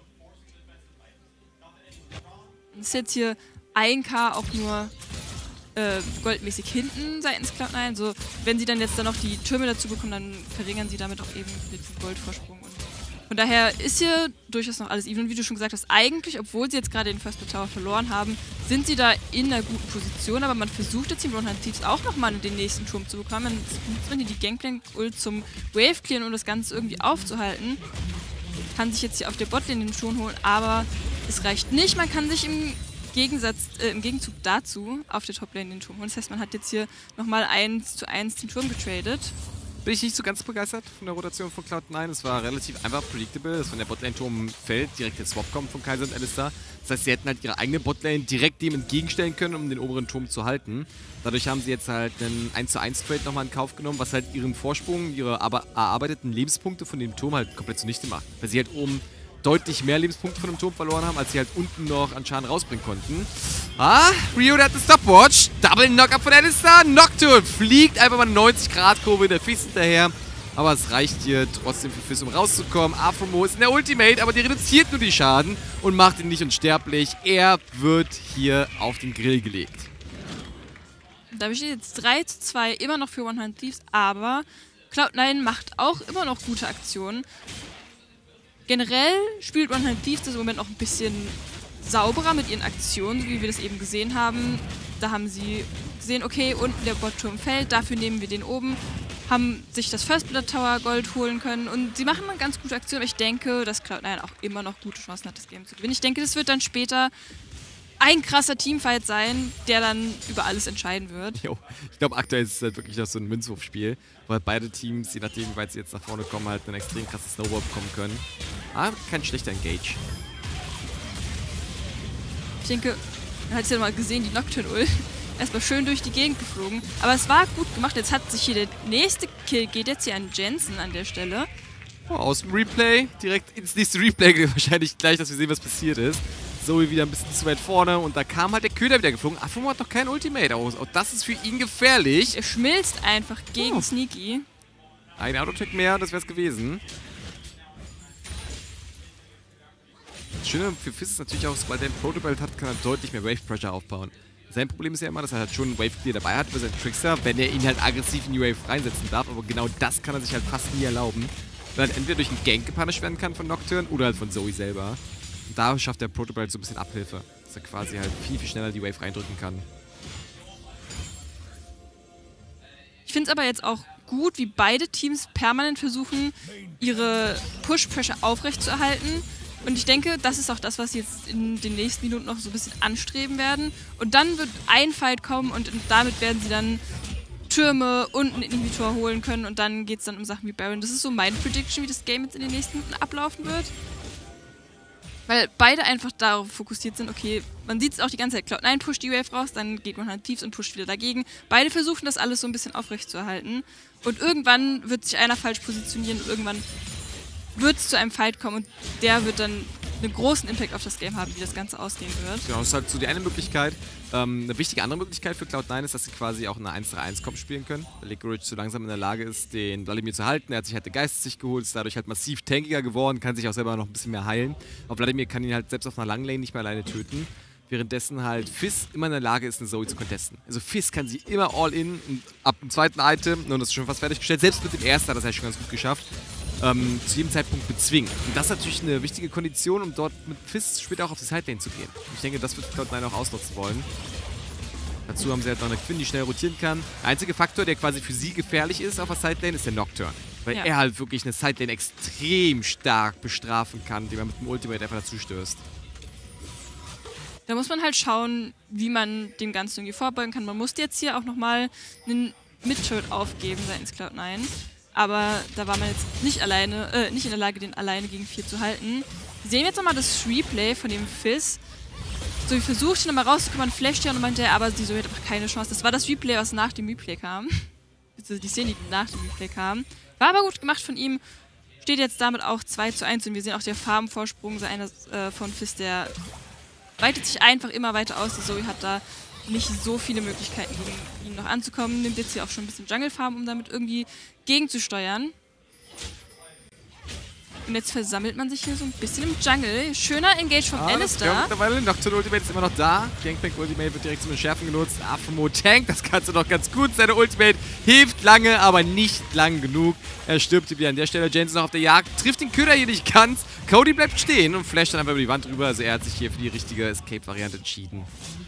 Das ist jetzt hier 1K auch nur goldmäßig hinten seitens Cloud9. So, wenn sie dann jetzt noch die Türme dazu bekommen, dann verringern sie damit auch eben den Goldvorsprung. Und von daher ist hier durchaus noch alles even. Und wie du schon gesagt hast, eigentlich, obwohl sie jetzt gerade den First Blood Tower verloren haben, sind sie da in einer guten Position. Aber man versucht jetzt, die One-Hand Thieves auch nochmal den nächsten Turm zu bekommen. Dann nutzt man hier die Gangplank-Ult zum Wave clearen, um das Ganze irgendwie aufzuhalten. Kann sich jetzt hier auf der Botlane den Turm holen, aber es reicht nicht. Man kann sich im Gegenzug dazu auf der Toplane den Turm holen. Das heißt, man hat jetzt hier nochmal 1:1 den Turm getradet. Bin ich nicht so ganz begeistert von der Rotation von Cloud9. Es war relativ einfach predictable, dass wenn der Botlane-Turm fällt, direkt der Swap kommt von Kai'Sa und Alistar. Das heißt, sie hätten halt ihre eigene Botlane direkt dem entgegenstellen können, um den oberen Turm zu halten. Dadurch haben sie jetzt halt einen 1:1 Trade nochmal in Kauf genommen, was halt ihren Vorsprung, ihre erarbeiteten Lebenspunkte von dem Turm halt komplett zunichte macht. Weil sie halt oben deutlich mehr Lebenspunkte von dem Turm verloren haben, als sie halt unten noch an Schaden rausbringen konnten. Ah, Rio, der hat eine Stopwatch. Double Knockup von Alistar. Nocturne fliegt einfach mal eine 90-Grad-Kurve der Fizz hinterher. Aber es reicht hier trotzdem für Fizz, um rauszukommen. Aphromo ist in der Ultimate, aber die reduziert nur die Schaden und macht ihn nicht unsterblich. Er wird hier auf den Grill gelegt. Da besteht jetzt 3:2 immer noch für One-Hand Thieves, aber Cloud9 macht auch immer noch gute Aktionen. Generell spielt One-Hand Thieves das im Moment noch ein bisschen sauberer mit ihren Aktionen, wie wir das eben gesehen haben. Da haben sie gesehen, okay, unten der Botturm fällt, dafür nehmen wir den oben, haben sich das First Blood Tower Gold holen können und sie machen eine ganz gute Aktion, aber ich denke, dass Cloud9 auch immer noch gute Chancen hat, das Game zu gewinnen. Ich denke, das wird dann später ein krasser Teamfight sein, der dann über alles entscheiden wird. Jo, ich glaube, aktuell ist es halt wirklich noch so ein Münzwurfspiel, wo halt beide Teams, je nachdem, wie weit sie jetzt nach vorne kommen, halt einen extrem krassen Snowball bekommen können. Ah, kein schlechter Engage. Ich denke, man hat es ja mal gesehen, die Nocturne-Ult. Erstmal schön durch die Gegend geflogen. Aber es war gut gemacht. Jetzt hat sich hier der nächste Kill, geht jetzt hier an Jensen an der Stelle. Oh, aus dem Replay, direkt ins nächste Replay wahrscheinlich gleich, dass wir sehen, was passiert ist. Zoe wieder ein bisschen zu weit vorne und da kam halt der Köder wieder geflogen. Aphromo hat noch kein Ultimate aus. Auch das ist für ihn gefährlich. Er schmilzt einfach gegen Sneaky. Ein Autotech mehr, das wäre es gewesen. Das Schöne für Fizz ist natürlich auch, weil der ein Protobelt hat, kann er deutlich mehr Wave Pressure aufbauen. Sein Problem ist ja immer, dass er halt schon einen Wave Clear dabei hat über seinen Trickster, wenn er ihn halt aggressiv in die Wave reinsetzen darf. Aber genau das kann er sich halt fast nie erlauben. Weil halt entweder durch einen Gank gepunished werden kann von Nocturne oder halt von Zoe selber. Und da schafft der Protobelt so ein bisschen Abhilfe. Dass er quasi halt viel, viel schneller die Wave reindrücken kann. Ich finde es aber jetzt auch gut, wie beide Teams permanent versuchen, ihre Push-Pressure aufrechtzuerhalten. Und ich denke, das ist auch das, was sie jetzt in den nächsten Minuten noch so ein bisschen anstreben werden. Und dann wird ein Fight kommen und damit werden sie dann Türme und einen Inhibitor holen können. Und dann geht es dann um Sachen wie Baron. Das ist so meine Prediction, wie das Game jetzt in den nächsten Minuten ablaufen wird. Weil beide einfach darauf fokussiert sind, okay, man sieht es auch die ganze Zeit, Cloud9 pusht die Wave raus, dann geht man halt Thieves und pusht wieder dagegen. Beide versuchen das alles so ein bisschen aufrechtzuerhalten. Und irgendwann wird sich einer falsch positionieren und irgendwann wird es zu einem Fight kommen und der wird dann einen großen Impact auf das Game haben, wie das Ganze ausgehen wird. Genau, das ist halt so die eine Möglichkeit. Eine wichtige andere Möglichkeit für Cloud9 ist, dass sie quasi auch eine 1-3-1-Comp spielen können. Weil Liquorage so langsam in der Lage ist, den Vladimir zu halten. Er hat sich halt den Geist sich geholt, ist dadurch halt massiv tankiger geworden, kann sich auch selber noch ein bisschen mehr heilen. Aber Vladimir kann ihn halt selbst auf einer langen Lane nicht mehr alleine töten. Währenddessen halt Fizz immer in der Lage ist, eine Zoe zu contesten. Also Fizz kann sie immer all in und ab dem zweiten Item, und das ist schon fast fertiggestellt, selbst mit dem ersten hat das halt schon ganz gut geschafft, zu jedem Zeitpunkt bezwingen. Und das ist natürlich eine wichtige Kondition, um dort mit Fizz später auch auf die Sidelane zu gehen. Ich denke, das wird Cloud9 auch ausnutzen wollen. Dazu haben sie halt noch eine Quinn, die schnell rotieren kann. Der einzige Faktor, der quasi für sie gefährlich ist auf der Sidelane, ist der Nocturne. Weil er halt wirklich eine Sidelane extrem stark bestrafen kann, die man mit dem Ultimate einfach dazu stößt. Da muss man halt schauen, wie man dem Ganzen irgendwie vorbeugen kann. Man musste jetzt hier auch nochmal einen Mid-Turret aufgeben seitens Cloud9. Aber da war man jetzt nicht in der Lage, den alleine gegen 4 zu halten. Wir sehen jetzt nochmal das Replay von dem Fizz. So, ich versuchte nochmal rauszukommen, flasht ja und meinte, aber die so hat einfach keine Chance. Das war das Replay, was nach dem Replay kam. Die Szene, die nach dem Replay kam. War aber gut gemacht von ihm. Steht jetzt damit auch 2:1 und wir sehen auch der Farbenvorsprung von Fizz, der weitet sich einfach immer weiter aus. Die Zoe hat da nicht so viele Möglichkeiten, gegen ihn noch anzukommen. Nimmt jetzt hier auch schon ein bisschen Jungle-Farm, um damit irgendwie gegenzusteuern. Und jetzt versammelt man sich hier so ein bisschen im Jungle. Schöner Engage vom Alistar. Mittlerweile Nocturne Ultimate ist immer noch da. Gangplank Ultimate wird direkt zum Entschärfen genutzt. Aphromo tankt das Ganze noch ganz gut. Seine Ultimate hilft lange, aber nicht lang genug. Er stirbt hier wieder an der Stelle. James ist noch auf der Jagd. Trifft den Köder hier nicht ganz. Cody bleibt stehen und flasht dann einfach über die Wand rüber. Also er hat sich hier für die richtige Escape-Variante entschieden.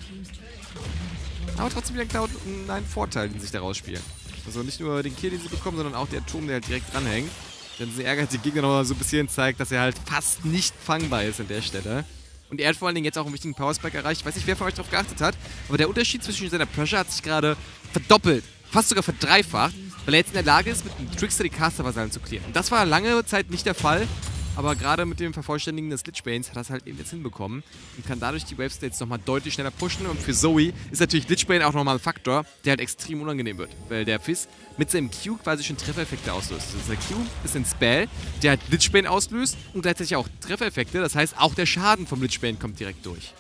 Aber trotzdem wieder Cloud einen Vorteil, den sich da rausspielen. Also nicht nur den Kill, den sie bekommen, sondern auch der Turm, der halt direkt dranhängt. Denn sie ärgert den Gegner noch so ein bisschen, zeigt, dass er halt fast nicht fangbar ist an der Stelle. Und er hat vor allen Dingen jetzt auch einen wichtigen Powerspike erreicht. Ich weiß nicht, wer von euch darauf geachtet hat, aber der Unterschied zwischen seiner Pressure hat sich gerade verdoppelt. Fast sogar verdreifacht, weil er jetzt in der Lage ist, mit einem Trickster die Caster-Vasallen zu clearen. Und das war lange Zeit nicht der Fall. Aber gerade mit dem Vervollständigen des Lichbanes hat er es halt eben jetzt hinbekommen und kann dadurch die Wave-States nochmal deutlich schneller pushen. Und für Zoe ist natürlich Lichbane auch nochmal ein Faktor, der halt extrem unangenehm wird, weil der Fizz mit seinem Q quasi schon Treffereffekte auslöst. Also der Q ist ein Spell, der halt Lichbane auslöst und gleichzeitig auch Treffereffekte. Das heißt, auch der Schaden vom Lichbane kommt direkt durch.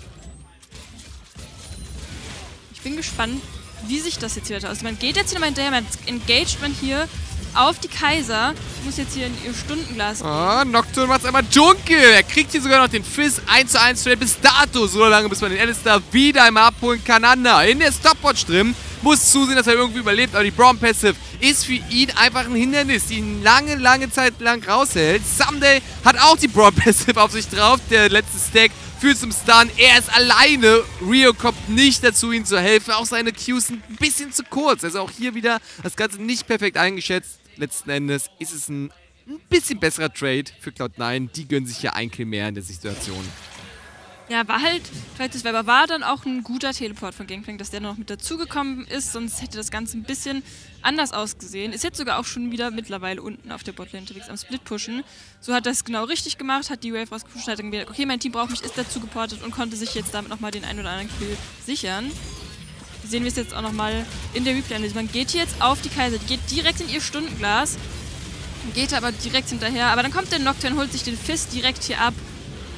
Ich bin gespannt, wie sich das jetzt hier weiter aussieht. Man geht jetzt hier nochmal hinterher, man engaged man hier auf die Kaiser. Ich muss jetzt hier in ihr Stundenglas gehen. Nocturne macht's einmal dunkel. Er kriegt hier sogar noch den Fizz 1:1 Trade bis dato. So lange, bis man den Alistar wieder einmal abholen kann. Anna in der Stopwatch drin. Muss zusehen, dass er irgendwie überlebt. Aber die Braum Passive ist für ihn einfach ein Hindernis, die ihn lange Zeit lang raushält. Someday hat auch die Braum Passive auf sich drauf. Der letzte Stack führt zum Stun. Er ist alleine. Rio kommt nicht dazu, ihm zu helfen. Auch seine Qs sind ein bisschen zu kurz. Also auch hier wieder das Ganze nicht perfekt eingeschätzt. Letzten Endes ist es ein bisschen besserer Trade für Cloud9. Die gönnen sich ja ein Kill mehr in der Situation. Ja, war halt, aber war dann auch ein guter Teleport von Gangplank, dass der noch mit dazugekommen ist, sonst hätte das Ganze ein bisschen anders ausgesehen. Ist jetzt sogar auch schon wieder mittlerweile unten auf der Botlane unterwegs am Split-Pushen. So hat das genau richtig gemacht, hat die Wave rausgepusht, hat dann gemerkt, okay, mein Team braucht mich, ist dazu geportet und konnte sich jetzt damit nochmal den einen oder anderen Kill sichern. Sehen wir es jetzt auch nochmal in der Replay. Man geht hier jetzt auf die Kaiser, die geht direkt in ihr Stundenglas, geht aber direkt hinterher, aber dann kommt der Nocturne, holt sich den Fizz direkt hier ab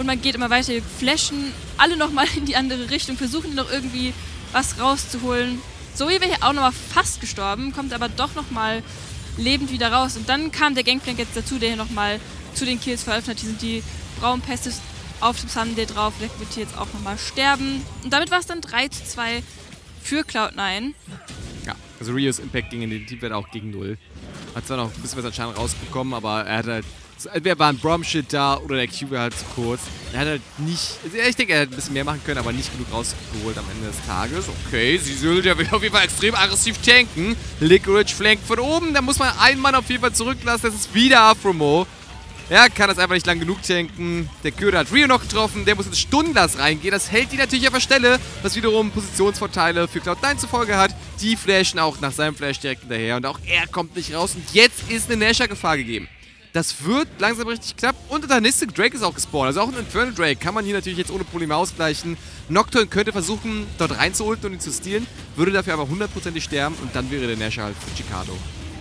Und man geht immer weiter, wir flashen alle nochmal in die andere Richtung, versuchen noch irgendwie was rauszuholen. Zoe wäre hier auch nochmal fast gestorben, kommt aber doch nochmal lebend wieder raus. Und dann kam der Gangplank jetzt dazu, der hier nochmal zu den Kills verholfen hat. Hier sind die braunen Pestis auf dem Sunday drauf. Der wird hier jetzt auch nochmal sterben. Und damit war es dann 3:2 für Cloud9. Ja, also Rios Impact ging in den Teamwert auch gegen 0. Hat zwar noch ein bisschen was anscheinend rausbekommen, aber er hat halt... Entweder war ein Brom-Shit da oder der Q war halt zu kurz. Er hat halt nicht... Also ich denke, er hätte ein bisschen mehr machen können, aber nicht genug rausgeholt am Ende des Tages. Okay, Sizzle will auf jeden Fall extrem aggressiv tanken. Licorice flankt von oben. Da muss man einen Mann auf jeden Fall zurücklassen. Das ist wieder Afromo. Er kann das einfach nicht lang genug tanken. Der Köder hat Rio noch getroffen. Der muss ins Stundenlass reingehen. Das hält ihn natürlich auf der Stelle, was wiederum Positionsvorteile für Cloud9 zur Folge hat. Die flashen auch nach seinem Flash direkt hinterher. Und auch er kommt nicht raus. Und jetzt ist eine Nashor-Gefahr gegeben. Das wird langsam richtig knapp. Und Antagonistic Drake ist auch gespawnt. Also auch ein Infernal Drake kann man hier natürlich jetzt ohne Probleme ausgleichen. Nocturne könnte versuchen, dort reinzuholen und ihn zu stealen. Würde dafür aber 100%ig sterben. Und dann wäre der Nashor halt für Chikado.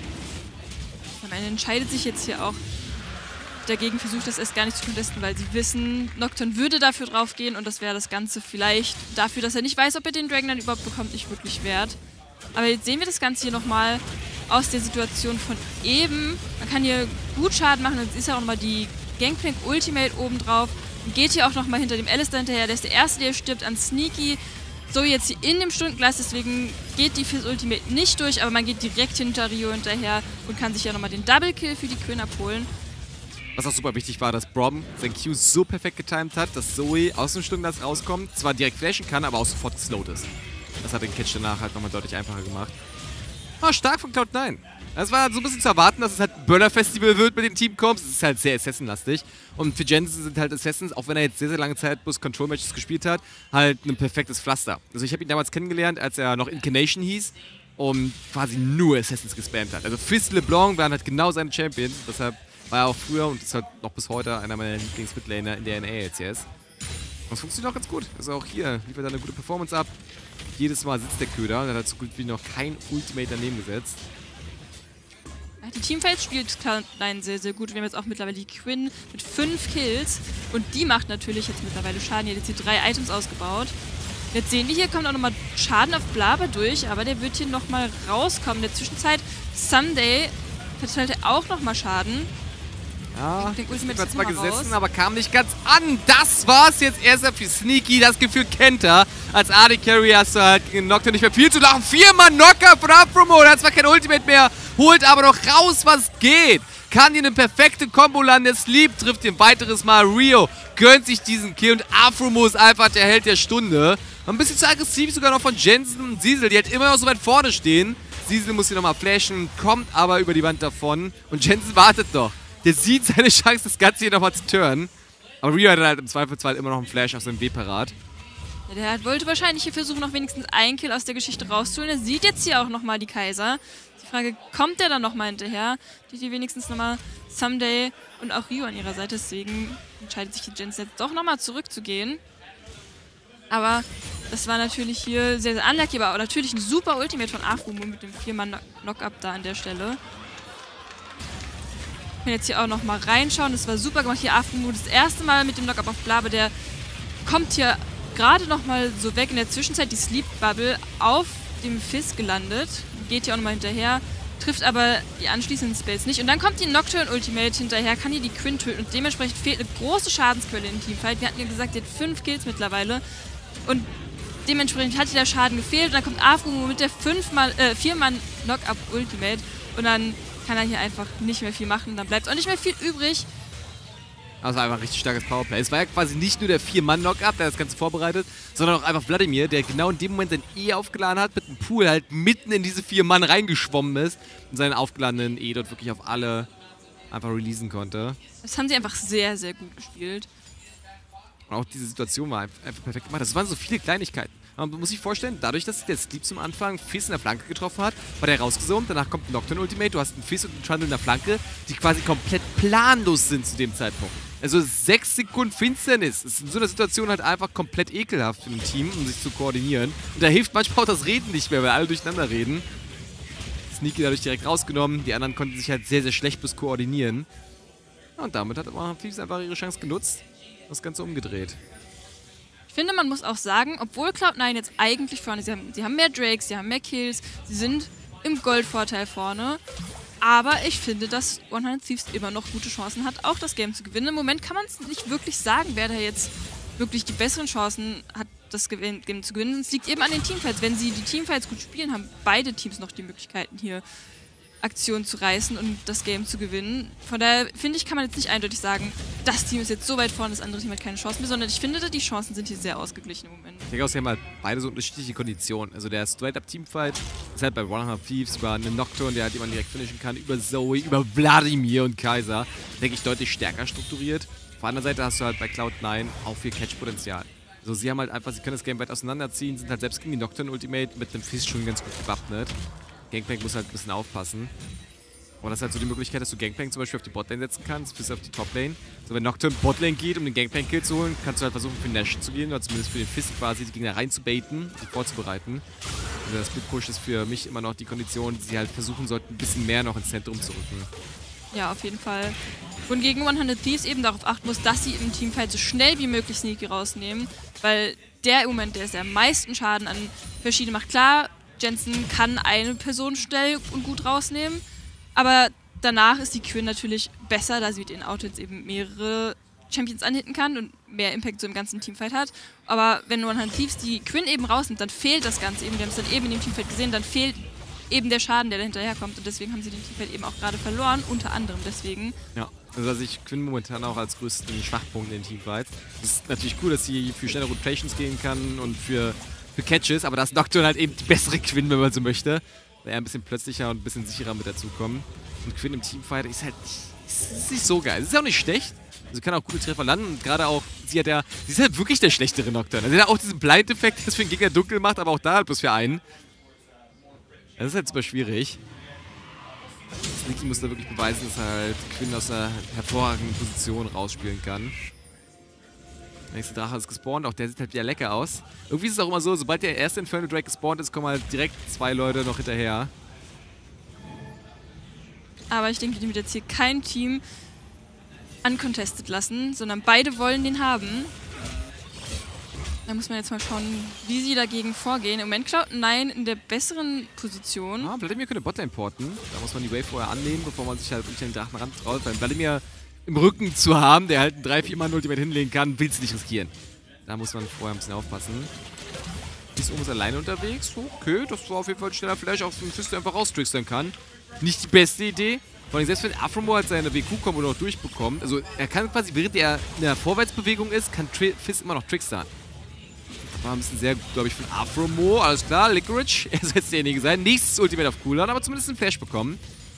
Am Ende entscheidet sich jetzt hier auch dagegen, versucht das erst gar nicht zu contesten, weil sie wissen, Nocturne würde dafür draufgehen. Und das wäre das Ganze vielleicht dafür, dass er nicht weiß, ob er den Dragon dann überhaupt bekommt, nicht wirklich wert. Aber jetzt sehen wir das Ganze hier nochmal aus der Situation von eben. Man kann hier gut Schaden machen. Jetzt ist ja auch nochmal die Gangplank Ultimate oben drauf. Und geht hier auch nochmal hinter dem Alistair hinterher. Der ist der Erste, der stirbt an Sneaky. So jetzt hier in dem Stundengleis. Deswegen geht die Fizz Ultimate nicht durch. Aber man geht direkt hinter Rio hinterher und kann sich ja nochmal den Double Kill für die Queen abholen. Was auch super wichtig war, dass Brom sein Q so perfekt getimed hat, dass Zoe aus dem Stundengleis rauskommt, zwar direkt flashen kann, aber auch sofort geslowt ist. Das hat den Catch danach halt nochmal deutlich einfacher gemacht. Ah, stark von Cloud9. Es war so ein bisschen zu erwarten, dass es halt ein Böller-Festival wird mit den Teamcomps. Es ist halt sehr Assassin-lastig. Und für Jensen sind halt Assassins, auch wenn er jetzt sehr, sehr lange Zeit bloß Control-Matches gespielt hat, halt ein perfektes Pflaster. Also ich habe ihn damals kennengelernt, als er noch Incarnation hieß und quasi nur Assassins gespammt hat. Also Fizz, LeBlanc waren halt genau seine Champions. Deshalb war er auch früher und ist halt noch bis heute einer meiner Lieblings-Midlaner in der NA-LCS. Und es funktioniert auch ganz gut. Also auch hier liefert er eine gute Performance ab. Jedes Mal sitzt der Köder und er hat so gut wie noch kein Ultimate daneben gesetzt. Die Teamfight spielt Cloud9 sehr, sehr gut. Wir haben jetzt auch mittlerweile die Quinn mit 5 Kills. Und die macht natürlich jetzt mittlerweile Schaden. Die hat jetzt hier 3 Items ausgebaut. Jetzt sehen wir hier, kommt auch nochmal Schaden auf Blaber durch. Aber der wird hier nochmal rauskommen. In der Zwischenzeit, Sunday verteilt er auch nochmal Schaden. Ja, hat zwar gesessen, aber kam nicht ganz an. Das war's jetzt erst für Sneaky. Das Gefühl kennt er. Als AD Carry hast du halt gegen Nocturne nicht mehr viel zu lachen. 4-Mann Knocker von Afromo. Er hat zwar kein Ultimate mehr, holt aber noch raus, was geht. Kann hier eine perfekte Combo landen. Sleep trifft ein weiteres Mal. Rio gönnt sich diesen Kill und Afromo ist einfach der Held der Stunde. Ein bisschen zu aggressiv sogar noch von Jensen und Sizzle, die halt immer noch so weit vorne stehen. Sizzle muss hier nochmal flashen, kommt aber über die Wand davon. Und Jensen wartet noch. Der sieht seine Chance, das Ganze hier nochmal zu turnen. Aber Rio hat halt im Zweifelsfall immer noch einen Flash auf seinem W parat. Ja, der wollte wahrscheinlich hier versuchen, noch wenigstens einen Kill aus der Geschichte rauszuholen. Er sieht jetzt hier auch nochmal die Kaiser. Die Frage, kommt der dann nochmal hinterher? Die wenigstens nochmal Someday und auch Rio an ihrer Seite. Deswegen entscheidet sich die Jensen jetzt doch nochmal zurückzugehen. Aber das war natürlich hier sehr, sehr unlucky. Aber natürlich ein super Ultimate von Afromo mit dem 4-Mann-Knock-Up da an der Stelle. Ich kann jetzt hier auch nochmal reinschauen. Das war super gemacht. Hier Afromo das erste Mal mit dem Knock-Up auf Blabe. Der kommt hier gerade nochmal so weg. In der Zwischenzeit die Sleep Bubble auf dem Fizz gelandet. Geht hier auch nochmal hinterher. Trifft aber die anschließenden Spells nicht. Und dann kommt die Nocturne Ultimate hinterher. Kann hier die Quinn töten. Und dementsprechend fehlt eine große Schadensquelle im Teamfight. Wir hatten ja gesagt, die hat 5 Kills mittlerweile. Und dementsprechend hat hier der Schaden gefehlt. Und dann kommt Afromo mit der 4-Mann Knock-Up Ultimate. Und dann kann er hier einfach nicht mehr viel machen. Dann bleibt auch nicht mehr viel übrig. Das war einfach ein richtig starkes Powerplay. Es war ja quasi nicht nur der 4-Mann-Knock-Up, der das Ganze vorbereitet, sondern auch einfach Wladimir, der genau in dem Moment sein E aufgeladen hat, mit dem Pool halt mitten in diese 4 Mann reingeschwommen ist und seinen aufgeladenen E dort wirklich auf alle einfach releasen konnte. Das haben sie einfach sehr, sehr gut gespielt. Und auch diese Situation war einfach perfekt gemacht. Das waren so viele Kleinigkeiten. Man muss sich vorstellen, dadurch, dass der Sleep zum Anfang Fizz in der Flanke getroffen hat, war der rausgezogen. Danach kommt ein Nocturne Ultimate. Du hast einen Fizz und einen Trundle in der Flanke, die quasi komplett planlos sind zu dem Zeitpunkt. Also 6 Sekunden Finsternis. Das ist in so einer Situation halt einfach komplett ekelhaft für ein Team, um sich zu koordinieren. Und da hilft manchmal auch das Reden nicht mehr, weil alle durcheinander reden. Sneaky dadurch direkt rausgenommen. Die anderen konnten sich halt sehr, sehr schlecht bis koordinieren. Ja, und damit hat aber Fizz einfach ihre Chance genutzt. das Ganze umgedreht. Ich finde, man muss auch sagen, obwohl Cloud9 jetzt eigentlich vorne, sie haben mehr Drakes, sie haben mehr Kills, sie sind im Goldvorteil vorne, aber ich finde, dass 100 Thieves immer noch gute Chancen hat, auch das Game zu gewinnen. Im Moment kann man es nicht wirklich sagen, wer da jetzt wirklich die besseren Chancen hat, das Game zu gewinnen. Es liegt eben an den Teamfights. Wenn sie die Teamfights gut spielen, haben beide Teams noch die Möglichkeiten, hier Aktionen zu reißen und das Game zu gewinnen. Von daher, finde ich, kann man jetzt nicht eindeutig sagen, das Team ist jetzt so weit vorne, das andere Team hat keine Chance mehr, sondern ich finde, die Chancen sind hier sehr ausgeglichen im Moment. Ich denke auch, sie haben halt beide so unterschiedliche Konditionen. Also der Straight-Up-Teamfight ist halt bei 100 Thieves über einen Nocturne, der halt jemanden direkt finishen kann, über Zoe, über Vladimir und Kaiser, denke ich, deutlich stärker strukturiert. Auf der anderen Seite hast du halt bei Cloud9 auch viel Catch-Potenzial. Also sie haben halt einfach, sie können das Game weit auseinanderziehen, sind halt selbst gegen die Nocturne Ultimate mit dem Fist schon ganz gut gewappnet. Gangplank muss halt ein bisschen aufpassen. Aber das ist halt so die Möglichkeit, dass du Gangplank zum Beispiel auf die Botlane setzen kannst, bis auf die Toplane. So, wenn Nocturne Botlane geht, um den Gangplank-Kill zu holen, kannst du halt versuchen, für Nash zu gehen, oder zumindest für den Fist quasi die Gegner reinzubaiten, die vorzubereiten. Also das Split-Push ist für mich immer noch die Kondition, die sie halt versuchen sollten, ein bisschen mehr noch ins Zentrum zu rücken. Ja, auf jeden Fall. Und gegen 100 Thieves eben darauf achten muss, dass sie im Teamfight so schnell wie möglich Sneaky rausnehmen, weil der im Moment, der es am meisten Schaden an verschiedene macht. Klar, Jensen kann eine Person schnell und gut rausnehmen, aber danach ist die Quinn natürlich besser, da sie mit den Outfits eben mehrere Champions anhitten kann und mehr Impact so im ganzen Teamfight hat. Aber wenn 100 Thieves die Quinn eben rausnimmt, dann fehlt das Ganze eben. Wir haben es dann eben in dem Teamfight gesehen, dann fehlt eben der Schaden, der dahinterherkommt. Und deswegen haben sie den Teamfight eben auch gerade verloren, unter anderem deswegen. Ja, also dass ich Quinn momentan auch als größten Schwachpunkt in den Teamfights. Das ist natürlich cool, dass sie für schnelle Rotations gehen kann und für Catches, aber da ist Nocturne halt eben die bessere Quinn, wenn man so möchte. Weil er ein bisschen plötzlicher und ein bisschen sicherer mit dazukommen. Und Quinn im Teamfight ist halt nicht so geil. Es ist auch nicht schlecht. Also kann auch gute Treffer landen und gerade auch, sie ist halt wirklich der schlechtere Nocturne. Also sie hat auch diesen Blind-Effekt, das für den Gegner dunkel macht, aber auch da halt bloß für einen. Das ist halt super schwierig. Sneaky muss da wirklich beweisen, dass er halt Quinn aus einer hervorragenden Position rausspielen kann. Der nächste Drache ist gespawnt, auch der sieht halt wieder lecker aus. Irgendwie ist es auch immer so, sobald der erste Inferno Drake gespawnt ist, kommen halt direkt 2 Leute noch hinterher. Aber ich denke, die wird jetzt hier kein Team uncontested lassen, sondern beide wollen den haben. Da muss man jetzt mal schauen, wie sie dagegen vorgehen. Im Moment Cloud9 in der besseren Position. Ah, Vladimir könnte Botlane porten. Da muss man die Wave vorher annehmen, bevor man sich halt unter den Drachenrand traut. Weil Vladimir im Rücken zu haben, der halt ein 3-4-Mann-Ultimate hinlegen kann, willst du nicht riskieren. Da muss man vorher ein bisschen aufpassen. Die ist oben alleine unterwegs. Okay, das war auf jeden Fall schneller Flash auf den Fist, der einfach raustrickstern kann. Nicht die beste Idee. Vor allem selbst wenn Afromo halt seine WQ-Kombo noch durchbekommt, also er kann quasi, während er in der Vorwärtsbewegung ist, kann Fist immer noch trickstern. War ein bisschen sehr gut, glaube ich, von Afromo. Alles klar, Licorice, er soll jetzt derjenige sein. Nächstes Ultimate auf Cooldown, aber zumindest einen Flash bekommen.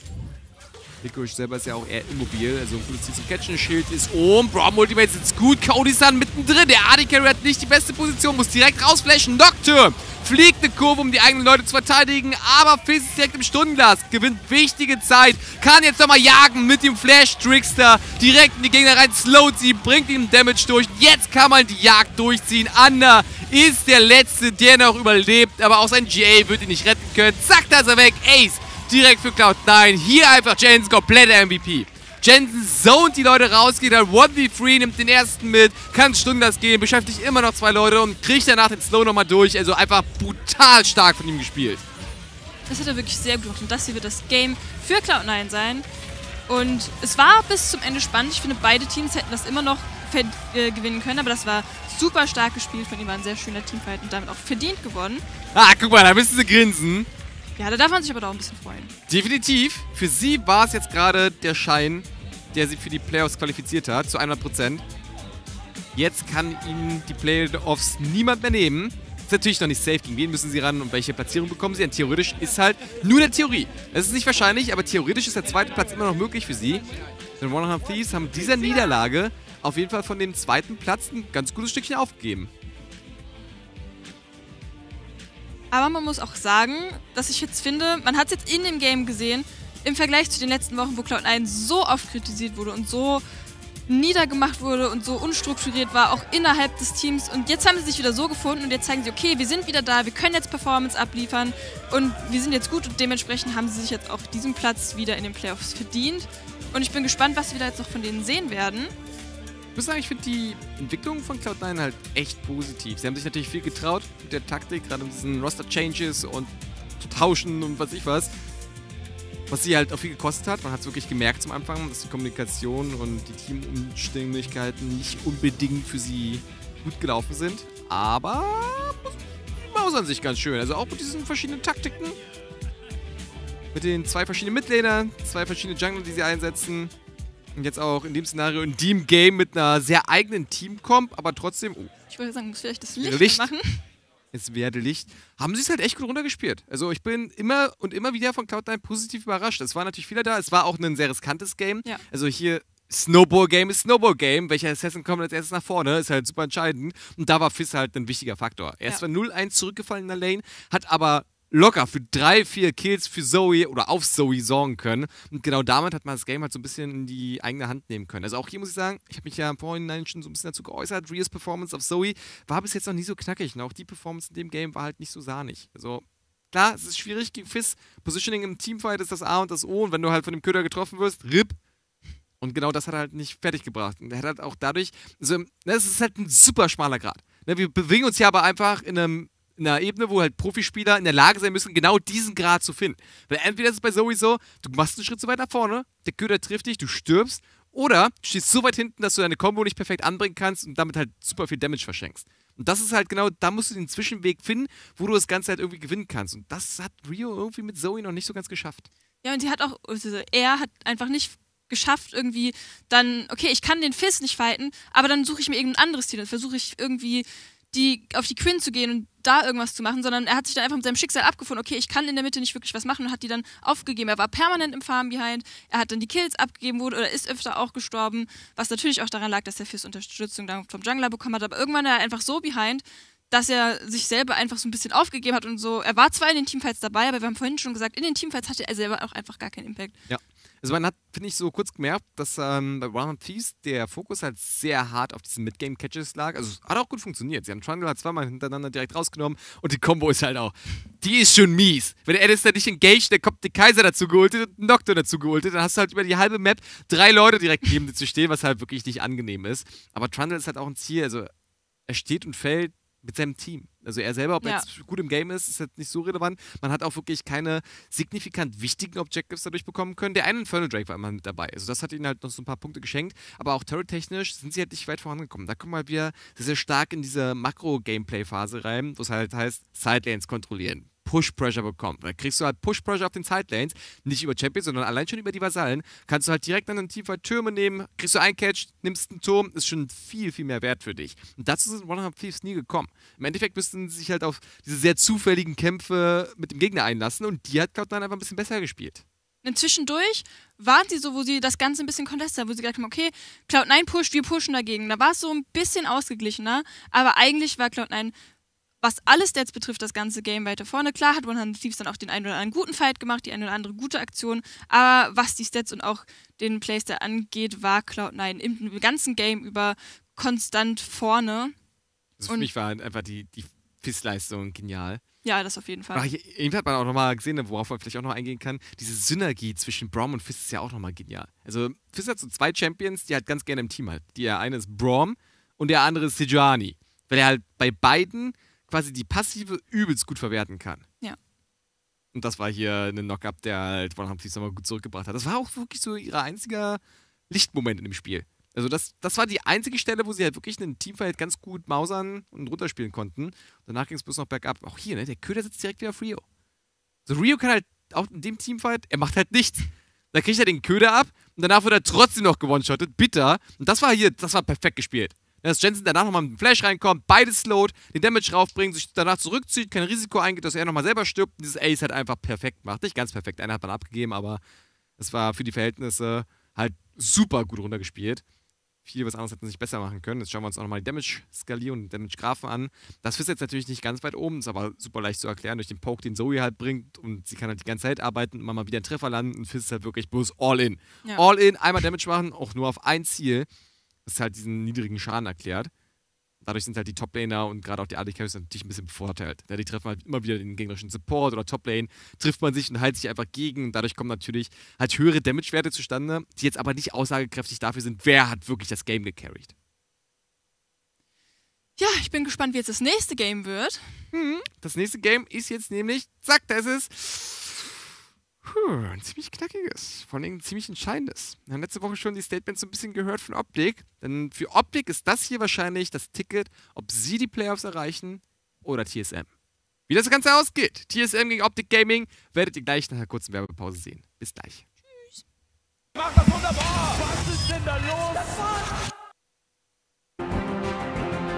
Licorice selber ist ja auch eher immobil, also ein gutes Ziel zum Catchen. Schild ist oben, Braum Ultimate sitzt gut, Cody-san mittendrin. Der AD-Carry hat nicht die beste Position, muss direkt rausflashen. Nocturne fliegt eine Kurve, um die eigenen Leute zu verteidigen, aber Fizz ist direkt im Stundenglas, gewinnt wichtige Zeit, kann jetzt nochmal jagen mit dem Flash-Trickster, direkt in die Gegner rein, slowt sie, bringt ihm Damage durch. Jetzt kann man die Jagd durchziehen. Anda ist der Letzte, der noch überlebt, aber auch sein GA wird ihn nicht retten können. Zack, da ist er weg, Ace. Direkt für Cloud9. Hier einfach Jensen kompletter MVP. Jensen zoned die Leute raus, geht dann 1v3, nimmt den ersten mit, kann Stundenglas gehen, beschäftigt immer noch 2 Leute und kriegt danach den Slow nochmal durch. Also einfach brutal stark von ihm gespielt. Das hat er wirklich sehr gut gemacht und das hier wird das Game für Cloud9 sein. Und es war bis zum Ende spannend. Ich finde, beide Teams hätten das immer noch gewinnen können, aber das war super stark gespielt von ihm, war ein sehr schöner Teamfight und damit auch verdient gewonnen. Ah, guck mal, da müssen sie grinsen. Ja, da darf man sich aber doch ein bisschen freuen. Definitiv. Für sie war es jetzt gerade der Schein, der sie für die Playoffs qualifiziert hat, zu 100%. Jetzt kann ihnen die Playoffs niemand mehr nehmen. Ist natürlich noch nicht safe, gegen wen müssen sie ran und welche Platzierung bekommen sie. Und theoretisch ist halt nur eine Theorie. Es ist nicht wahrscheinlich, aber theoretisch ist der zweite Platz immer noch möglich für sie. Denn 100 Thieves haben dieser Niederlage auf jeden Fall von dem zweiten Platz ein ganz gutes Stückchen aufgegeben. Aber man muss auch sagen, dass ich jetzt finde, man hat es jetzt in dem Game gesehen, im Vergleich zu den letzten Wochen, wo Cloud9 so oft kritisiert wurde und so niedergemacht wurde und so unstrukturiert war, auch innerhalb des Teams. Und jetzt haben sie sich wieder so gefunden und jetzt zeigen sie, okay, wir sind wieder da, wir können jetzt Performance abliefern und wir sind jetzt gut und dementsprechend haben sie sich jetzt auch diesen Platz wieder in den Playoffs verdient. Und ich bin gespannt, was wir da jetzt noch von denen sehen werden. Ich muss sagen, ich finde die Entwicklung von Cloud9 halt echt positiv. Sie haben sich natürlich viel getraut mit der Taktik, gerade mit diesen Roster-Changes und zu tauschen und was ich was. Was sie halt auch viel gekostet hat. Man hat es wirklich gemerkt zum Anfang, dass die Kommunikation und die Teamumständigkeiten nicht unbedingt für sie gut gelaufen sind. Aber die mausern sich ganz schön. Also auch mit diesen verschiedenen Taktiken. Mit den 2 verschiedenen Midlanern, 2 verschiedene Jungler, die sie einsetzen. Und jetzt auch in dem Szenario in dem Game mit einer sehr eigenen Team-Comp, aber trotzdem... Oh, ich wollte sagen, muss vielleicht das Licht machen. Es werde Licht. Haben sie es halt echt gut runtergespielt. Also ich bin immer und immer wieder von Cloud9 positiv überrascht. Es waren natürlich viele da. Es war auch ein sehr riskantes Game. Ja. Also hier Snowball-Game ist Snowball-Game. Welcher Assassin kommt als erstes nach vorne? Ist halt super entscheidend. Und da war Fizz halt ein wichtiger Faktor. Er ist zwar 0-1 zurückgefallen in der Lane, hat aber locker für 3-4 Kills für Zoe oder auf Zoe sorgen können. Und genau damit hat man das Game halt so ein bisschen in die eigene Hand nehmen können. Also auch hier muss ich sagen, ich habe mich ja vorhin schon so ein bisschen dazu geäußert, Rios Performance auf Zoe war bis jetzt noch nie so knackig. Und auch die Performance in dem Game war halt nicht so sahnig. Also klar, es ist schwierig gegen Fizz. Positioning im Teamfight ist das A und das O. Und wenn du halt von dem Köder getroffen wirst, RIP. Und genau das hat er halt nicht fertig gebracht. Und er hat halt auch dadurch, also das ist halt ein super schmaler Grad. Wir bewegen uns ja aber einfach in einer Ebene, wo halt Profispieler in der Lage sein müssen, genau diesen Grad zu finden. Weil entweder ist es bei Zoe so, du machst einen Schritt so weit nach vorne, der Köder trifft dich, du stirbst, oder du stehst so weit hinten, dass du deine Combo nicht perfekt anbringen kannst und damit halt super viel Damage verschenkst. Und das ist halt genau, da musst du den Zwischenweg finden, wo du das Ganze halt irgendwie gewinnen kannst. Und das hat Rio irgendwie mit Zoe noch nicht so ganz geschafft. Ja, und er hat einfach nicht geschafft, irgendwie dann, okay, ich kann den Fizz nicht fighten, aber dann suche ich mir irgendein anderes Ziel. Dann versuche ich irgendwie auf die Quinn zu gehen und da irgendwas zu machen, sondern er hat sich dann einfach mit seinem Schicksal abgefunden, okay, ich kann in der Mitte nicht wirklich was machen und hat die dann aufgegeben. Er war permanent im Farm Behind, er hat dann die Kills abgegeben oder ist öfter auch gestorben, was natürlich auch daran lag, dass er Fizz Unterstützung dann vom Jungler bekommen hat, aber irgendwann war er einfach so behind, dass er sich selber einfach so ein bisschen aufgegeben hat und so. Er war zwar in den Teamfights dabei, aber wir haben vorhin schon gesagt, in den Teamfights hatte er selber auch einfach gar keinen Impact. Ja. Also man hat, finde ich, so kurz gemerkt, dass bei One Thieves der Fokus halt sehr hart auf diesen Mid-Game-Catches lag. Also es hat auch gut funktioniert. Sie haben Trundle halt 2-mal hintereinander direkt rausgenommen und die Combo ist halt auch, die ist schon mies. Wenn der Alistair nicht engaged, dann kommt der Kaiser dazu geholt und ein Nocturne dazu geholt. Dann hast du halt über die halbe Map 3 Leute direkt neben dir zu stehen, was halt wirklich nicht angenehm ist. Aber Trundle ist halt auch ein Ziel, also er steht und fällt mit seinem Team. Also er selber, ob er jetzt gut im Game ist halt nicht so relevant. Man hat auch wirklich keine signifikant wichtigen Objectives dadurch bekommen können. Der eine Infernal Drake war immer mit dabei. Also das hat ihnen halt noch so ein paar Punkte geschenkt. Aber auch turret-technisch sind sie halt nicht weit vorangekommen. Da kommen wir halt wieder sehr, sehr stark in diese Makro-Gameplay-Phase rein, wo es halt heißt, Sidelanes kontrollieren. Push-Pressure bekommen. Da kriegst du halt Push-Pressure auf den Sidelanes, nicht über Champions, sondern allein schon über die Vasallen. Kannst du halt direkt an den Teamfight Türme nehmen, kriegst du einen Catch, nimmst einen Turm, ist schon viel, viel mehr wert für dich. Und dazu sind One Thieves nie gekommen. Im Endeffekt müssten sie sich halt auf diese sehr zufälligen Kämpfe mit dem Gegner einlassen und die hat Cloud9 einfach ein bisschen besser gespielt. Und zwischendurch waren sie so, wo sie das Ganze ein bisschen contestet haben, wo sie gesagt haben, okay, Cloud9 pusht, wir pushen dagegen. Da war es so ein bisschen ausgeglichener, aber eigentlich war Cloud9, was alle Stats betrifft, das ganze Game weiter vorne. Klar hat One Thieves dann auch den einen oder anderen guten Fight gemacht, die eine oder andere gute Aktion, aber was die Stats und auch den Playstyle angeht, war Cloud9 im ganzen Game über konstant vorne. Also für mich war halt einfach die Fizz-Leistung genial. Ja, das auf jeden Fall. Eben hat man auch nochmal gesehen, worauf man vielleicht auch noch eingehen kann, diese Synergie zwischen Braum und Fizz ist ja auch nochmal genial. Also Fizz hat so 2 Champions, die halt ganz gerne im Team hat. Der eine ist Braum und der andere ist Sejuani. Weil er halt bei beiden quasi die Passive übelst gut verwerten kann. Ja. Und das war hier ein Knock-Up, der halt One Thieves nochmal gut zurückgebracht hat. Das war auch wirklich so ihr einziger Lichtmoment in dem Spiel. Also das war die einzige Stelle, wo sie halt wirklich einen Teamfight ganz gut mausern und runterspielen konnten. Danach ging es bloß noch bergab. Auch hier, ne? Der Köder sitzt direkt wieder auf Rio. So, Rio kann halt auch in dem Teamfight, er macht halt nichts. Da kriegt er den Köder ab und danach wird er trotzdem noch gewone-shottet. Bitter. Und das war perfekt gespielt. Dass Jensen danach nochmal mit dem Flash reinkommt, beides slowt, den Damage raufbringt, sich danach zurückzieht, kein Risiko eingeht, dass er nochmal selber stirbt und dieses Ace halt einfach perfekt macht. Nicht ganz perfekt, einer hat man abgegeben, aber es war für die Verhältnisse halt super gut runtergespielt. Viel was anderes hätten sich besser machen können. Jetzt schauen wir uns auch nochmal die Damage-Skalierung und Damage-Graphen an. Das ist jetzt natürlich nicht ganz weit oben, ist aber super leicht zu erklären durch den Poke, den Zoe halt bringt und sie kann halt die ganze Zeit arbeiten und mal wieder einen Treffer landen und Fizz ist halt wirklich bloß All-In. Ja. All-In, einmal Damage machen, auch nur auf ein Ziel. Das halt diesen niedrigen Schaden erklärt. Dadurch sind halt die Top-Laner und gerade auch die AD-Carries natürlich ein bisschen bevorteilt. Ja, die treffen halt immer wieder den gegnerischen Support oder Top-Lane, trifft man sich und heilt sich einfach gegen. Und dadurch kommen natürlich halt höhere Damage-Werte zustande, die jetzt aber nicht aussagekräftig dafür sind, wer hat wirklich das Game gecarried. Ja, ich bin gespannt, wie jetzt das nächste Game wird. Das nächste Game ist jetzt nämlich, zack, da ist es. Ein ziemlich knackiges, vor allem ein ziemlich entscheidendes. Wir haben letzte Woche schon die Statements so ein bisschen gehört von Optic. Denn für Optic ist das hier wahrscheinlich das Ticket, ob sie die Playoffs erreichen oder TSM. Wie das Ganze ausgeht, TSM gegen Optic Gaming, werdet ihr gleich nach einer kurzen Werbepause sehen. Bis gleich. Tschüss. Macht das wunderbar!